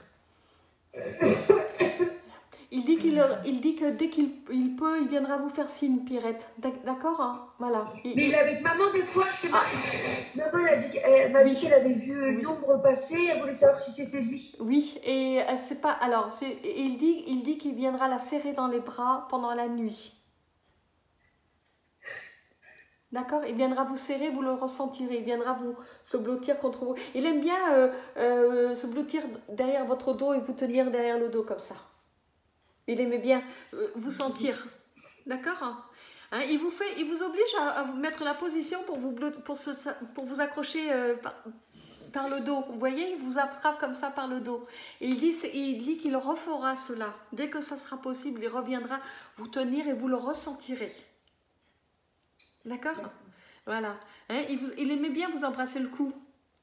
Il dit, qu'il, il dit que dès qu'il il peut, il viendra vous faire signe, Pierrette. D'accord? Hein. Voilà. Il, Mais il il... est avec maman des fois. C'est Ah. ma... Maman elle a dit qu'elle elle m'a Oui. dit qu'elle avait vu Oui. l'ombre passer. Elle voulait savoir si c'était lui. Oui, et euh, c'est pas. Alors, c'est, et il dit, il dit qu'il viendra la serrer dans les bras pendant la nuit. D'accord? Il viendra vous serrer, vous le ressentirez. Il viendra vous se blottir contre vous. Il aime bien euh, euh, se blottir derrière votre dos et vous tenir derrière le dos comme ça. Il aimait bien euh, vous sentir. D'accord? Hein, il vous fait, il vous oblige à, à vous mettre la position pour vous, blot- pour se, pour vous accrocher euh, par, par le dos. Vous voyez, il vous attrape comme ça par le dos. Et il dit, c'est- il dit qu'il refera cela. Dès que ça sera possible, il reviendra vous tenir et vous le ressentirez. D'accord? Voilà. Hein, il, vous, il aimait bien vous embrasser le cou.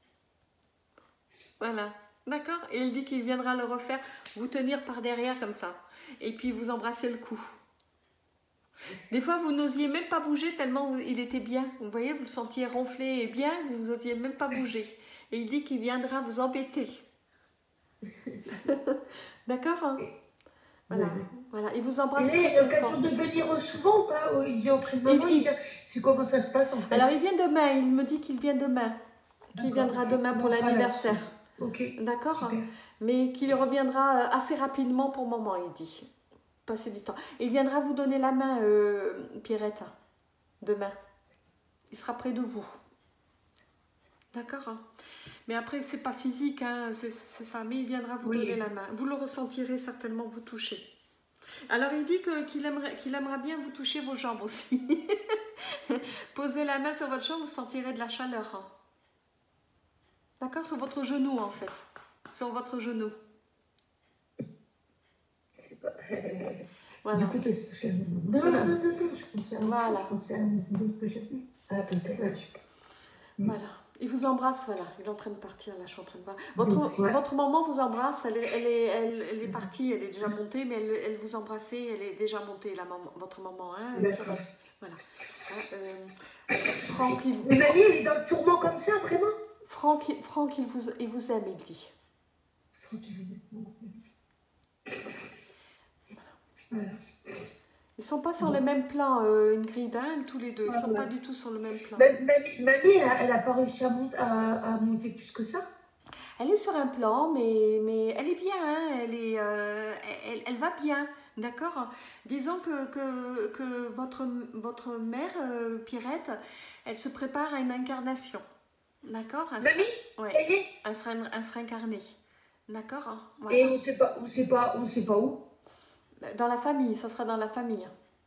Voilà. D'accord? Et il dit qu'il viendra le refaire, vous tenir par derrière comme ça. Et puis vous embrasser le cou. Des fois, vous n'osiez même pas bouger tellement il était bien. Vous voyez, vous le sentiez ronfler et bien, vous n'osiez même pas bouger. Et il dit qu'il viendra vous embêter. D'accord? Hein? Voilà. Voilà. Il vous embrasse Il très, a très fort. l'occasion de venir souvent ou pas? Il vient auprès de maman. Il- Il, il- vient. C'est comment ça se passe en fait? Alors, il vient demain. Il me dit qu'il vient demain. Qu'il D'accord, viendra ok. demain pour Bon, ça, là, l'anniversaire. Ok. D'accord? Super. Mais qu'il reviendra euh, assez rapidement pour maman, il dit. Passer du temps. Il viendra vous donner la main, euh, Pierrette, demain. Il sera près de vous. D'accord? Hein. Mais après, c'est pas physique, hein, c'est c'est ça. Mais il viendra vous Oui. donner la main. Vous le ressentirez certainement vous toucher. Alors, il dit que- qu'il aimerait, qu'il aimerait bien vous toucher vos jambes aussi. Posez la main sur votre jambe, vous sentirez de la chaleur. Hein. D'accord? Sur votre genou, en fait. Sur votre genou. Voilà. Du coup, t'as touché à maman. Non, non, non, non, non, je pensais à autre Voilà. chose, je pensais à une autre que j'avais. Ah, peut-être. Voilà. Il vous embrasse, voilà. Il est en train de partir, là, je suis en train de voir. Votre, Ouais. votre maman vous embrasse, elle est, elle, est, elle, elle est partie, elle est déjà montée, mais elle, elle vous embrassait, elle est déjà montée, la maman, votre maman. Hein, D'accord. Pierrette. Voilà. Hein, euh, Franck, il, Mais mamie, elle est dans le tourment comme ça, vraiment? Franck, il- Franck, il vous, il vous aime, il dit. Faut qu'il vous aide. Voilà. Ils sont pas sur le même plan, euh, Ingrid, hein, tous les deux. Ils sont Voilà. pas du tout sur le même plan. Ma- Mamie, mamie, elle a, elle a pas réussi à, monter, à, à monter plus que ça. Elle est sur un plan, mais, mais elle est bien, hein, elle, est, euh, elle, elle va bien, d'accord? Disons que, que, que votre, votre mère, euh, Pierrette, elle se prépare à une incarnation, d'accord? Elle Mamie, sera- ouais, elle est. elle sera, elle sera incarnée, d'accord? Hein, Et voilà. on sait pas, on sait pas, on sait pas où. Dans la famille, ça sera dans la famille,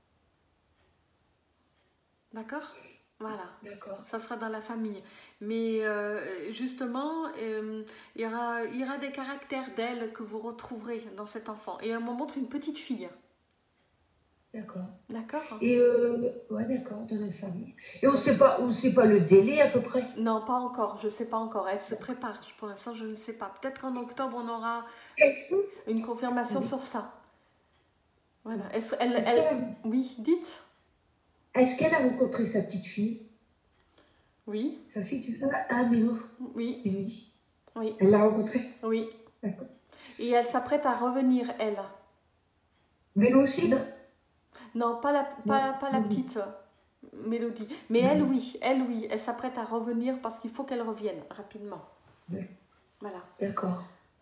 d'accord? Voilà. D'accord. Ça sera dans la famille. Mais euh, justement, euh, il y aura, il y aura des caractères d'elle que vous retrouverez dans cet enfant. Et elle me montre une petite fille. D'accord. D'accord? Et euh, ouais, d'accord, dans notre famille. Et on sait pas, on sait pas le délai à peu près. Non, pas encore, je ne sais pas encore. Elle se prépare. Pour l'instant, je ne sais pas. Peut-être qu'en octobre, on aura Est-ce que, une confirmation sur ça. Voilà. Est-ce, elle, est-ce elle... qu'elle Oui, dites. a, est-ce qu'elle a rencontré sa petite fille? Oui. Sa fille, tu... Ah, ah, Mélo. Oui. Mélodie. Oui. Elle l'a rencontrée? Oui. D'accord. Et elle s'apprête à revenir, elle. Mélo aussi, non? Non, pas la, pas, pas la petite Mélodie. Mais elle, oui. Elle, oui. Elle s'apprête à revenir parce qu'il faut qu'elle revienne rapidement. Oui. Voilà. D'accord.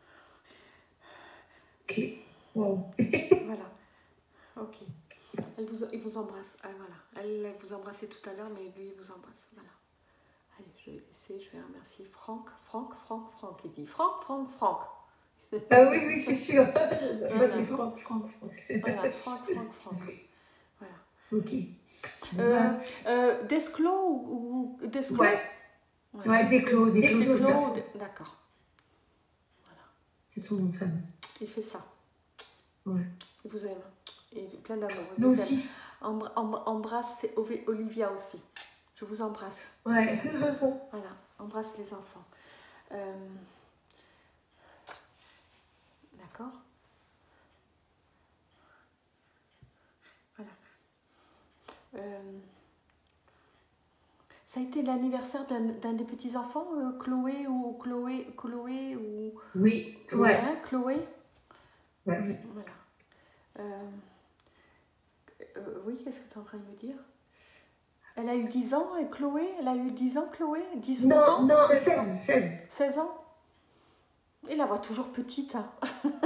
Ok. Wow. Voilà. Ok. Elle vous, il vous embrasse. Ah, voilà. Elle, elle vous embrassait tout à l'heure, mais lui, il vous embrasse. Voilà. Allez, je vais laisser, je vais remercier Franck. Franck, Franck, Franck. Il dit Franck, Franck, Franck. Ah oui, oui, c'est sûr. Voilà. Moi, c'est Franck, Franck, Franck. Voilà, Franck, Franck, Franck. Voilà. Ok. Euh, euh, Desclos ou, ou Desclos? Ouais. Ouais, ouais Desclos, Desclos, Desclos, c'est ça. d'accord. Voilà. C'est son nom de famille. Il fait ça. Ouais. Il vous aime. Et plein d'amour. Nous aussi. Embr embr embrasse Olivia aussi. Je vous embrasse. Ouais. Voilà, embrasse les enfants. Euh... D'accord. Voilà. Euh... Ça a été l'anniversaire d'un des petits-enfants, euh, Chloé ou Chloé, Chloé ou... Oui, ouais. Hein, Chloé. Ouais, oui. Voilà. Euh... Euh, oui, qu'est-ce que tu es en train de me dire? Elle a eu dix ans, et Chloé, elle a eu dix ans, Chloé? dix, non, ans? Non, seize, seize. seize ans? Et la voix toujours petite. Hein.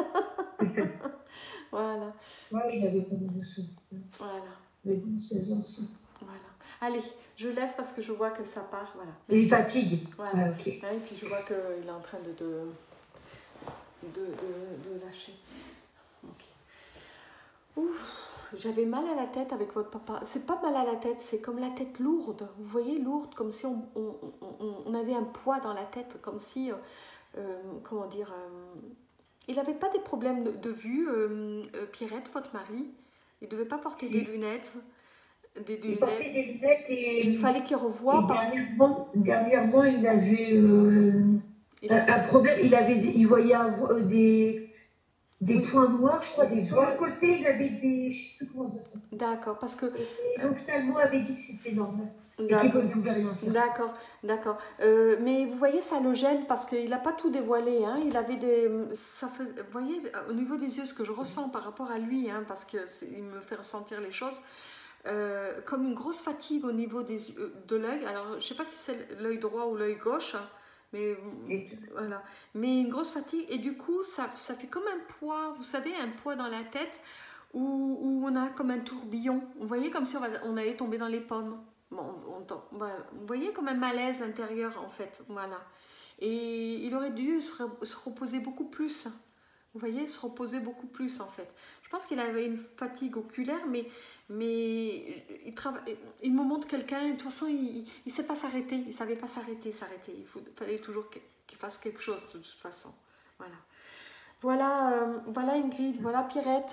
Voilà. Ouais, il avait pas de sous. Voilà. Mais bon, seize ans aussi. Voilà. Allez, je laisse parce que je vois que ça part. Voilà. Et il fatigue. Voilà. Ouais, ok. Ouais, et puis je vois qu'il est en train de, de, de, de, de lâcher. Ok. Ouf. J'avais mal à la tête avec votre papa. C'est pas mal à la tête, c'est comme la tête lourde. Vous voyez, lourde, comme si on, on, on, on avait un poids dans la tête, comme si, euh, comment dire, euh, il n'avait pas des problèmes de, de vue, euh, euh, Pierrette, votre mari. Il ne devait pas porter si. des lunettes. Des il lunettes. portait des lunettes et... Il fallait qu'il revoie. Et parce dernièrement, que... dernièrement, il avait euh, il un, a... un problème. Il, avait, il voyait avoir des... Des oui. points noirs, je crois, des sur le côté, il avait des... Je sais plus comment ça s'appelle. D'accord, parce que... Et l'ophtalmo avait dit que c'était normal. Et qu'il ne pouvait rien faire. D'accord, d'accord. Euh, mais vous voyez, ça le gêne parce qu'il n'a pas tout dévoilé. Hein. Il avait des... Ça fait... Vous voyez, au niveau des yeux, ce que je ressens par rapport à lui, hein, parce qu'il me fait ressentir les choses, euh, comme une grosse fatigue au niveau des yeux, de l'œil. Alors, je ne sais pas si c'est l'œil droit ou l'œil gauche, hein. Mais voilà, mais une grosse fatigue et du coup ça, ça fait comme un poids, vous savez, un poids dans la tête où, où on a comme un tourbillon, vous voyez, comme si on, va, on allait tomber dans les pommes. Bon, on, on, voilà. Vous voyez, comme un malaise intérieur en fait, voilà. Et il aurait dû se, se reposer beaucoup plus, vous voyez, se reposer beaucoup plus en fait. Je pense qu'il avait une fatigue oculaire, mais mais il, travaille, il me montre quelqu'un, de toute façon il ne sait pas s'arrêter, il ne savait pas s'arrêter, s'arrêter, il faut, fallait toujours qu'il fasse quelque chose de toute façon. Voilà, voilà, euh, voilà Ingrid, voilà Pierrette.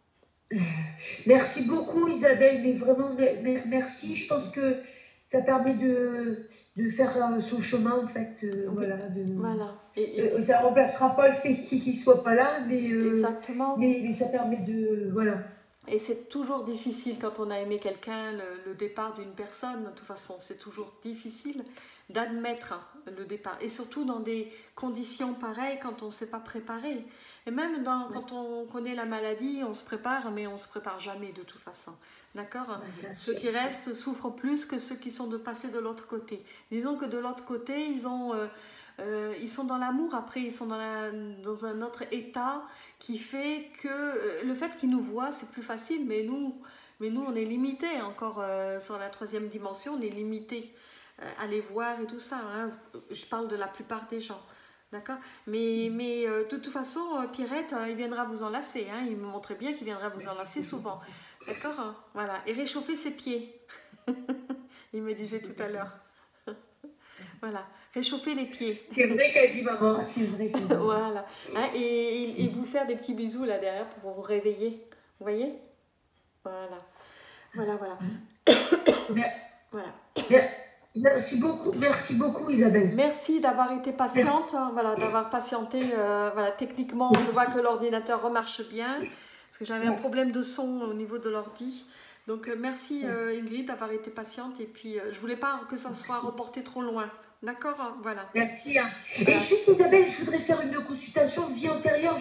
Merci beaucoup Isabelle, mais vraiment merci, je pense que ça permet de, de faire son chemin en fait, euh, oui. Voilà. De, voilà. Et, et, euh, ça ne remplacera pas le fait qu'il ne soit pas là, mais, euh, exactement. Mais, mais ça permet de... Voilà. Et c'est toujours difficile quand on a aimé quelqu'un, le, le départ d'une personne, de toute façon, c'est toujours difficile d'admettre le départ. Et surtout dans des conditions pareilles quand on ne s'est pas préparé. Et même dans, quand on connaît la maladie, on se prépare, mais on ne se prépare jamais de toute façon. D'accord ? Ceux qui restent souffrent plus que ceux qui sont de passer de l'autre côté. Disons que de l'autre côté, ils, ont, euh, euh, ils sont dans l'amour, après ils sont dans, la, dans un autre état qui fait que euh, le fait qu'ils nous voient, c'est plus facile, mais nous, mais nous on est limité encore euh, sur la troisième dimension, on est limité euh, à les voir et tout ça. Hein. Je parle de la plupart des gens. D'accord ? Mais, mais euh, de toute façon, euh, Pierrette, euh, il viendra vous enlacer. Hein. Il me montrait bien qu'il viendra vous enlacer souvent. D'accord ? Hein. Voilà. Et réchauffer ses pieds. Il me disait tout à l'heure. Voilà. Réchauffer les pieds. C'est vrai qu'elle dit maman. C'est vrai. Voilà. Hein, et, et, et vous faire des petits bisous là derrière pour vous réveiller. Vous voyez ? Voilà, voilà, voilà. Mer- Voilà. mer- Merci beaucoup, merci beaucoup Isabelle. Merci d'avoir été Merci. patiente, hein, voilà, d'avoir patienté. Euh, voilà, techniquement, je vois que l'ordinateur remarche bien, parce que j'avais un problème de son au niveau de l'ordi. Donc, euh, merci euh, Ingrid d'avoir été patiente. Et puis, euh, je voulais pas que ça soit reporté trop loin. D'accord, hein, voilà. Merci. hein. Et Voilà. juste Isabelle, je voudrais faire une consultation vie antérieure.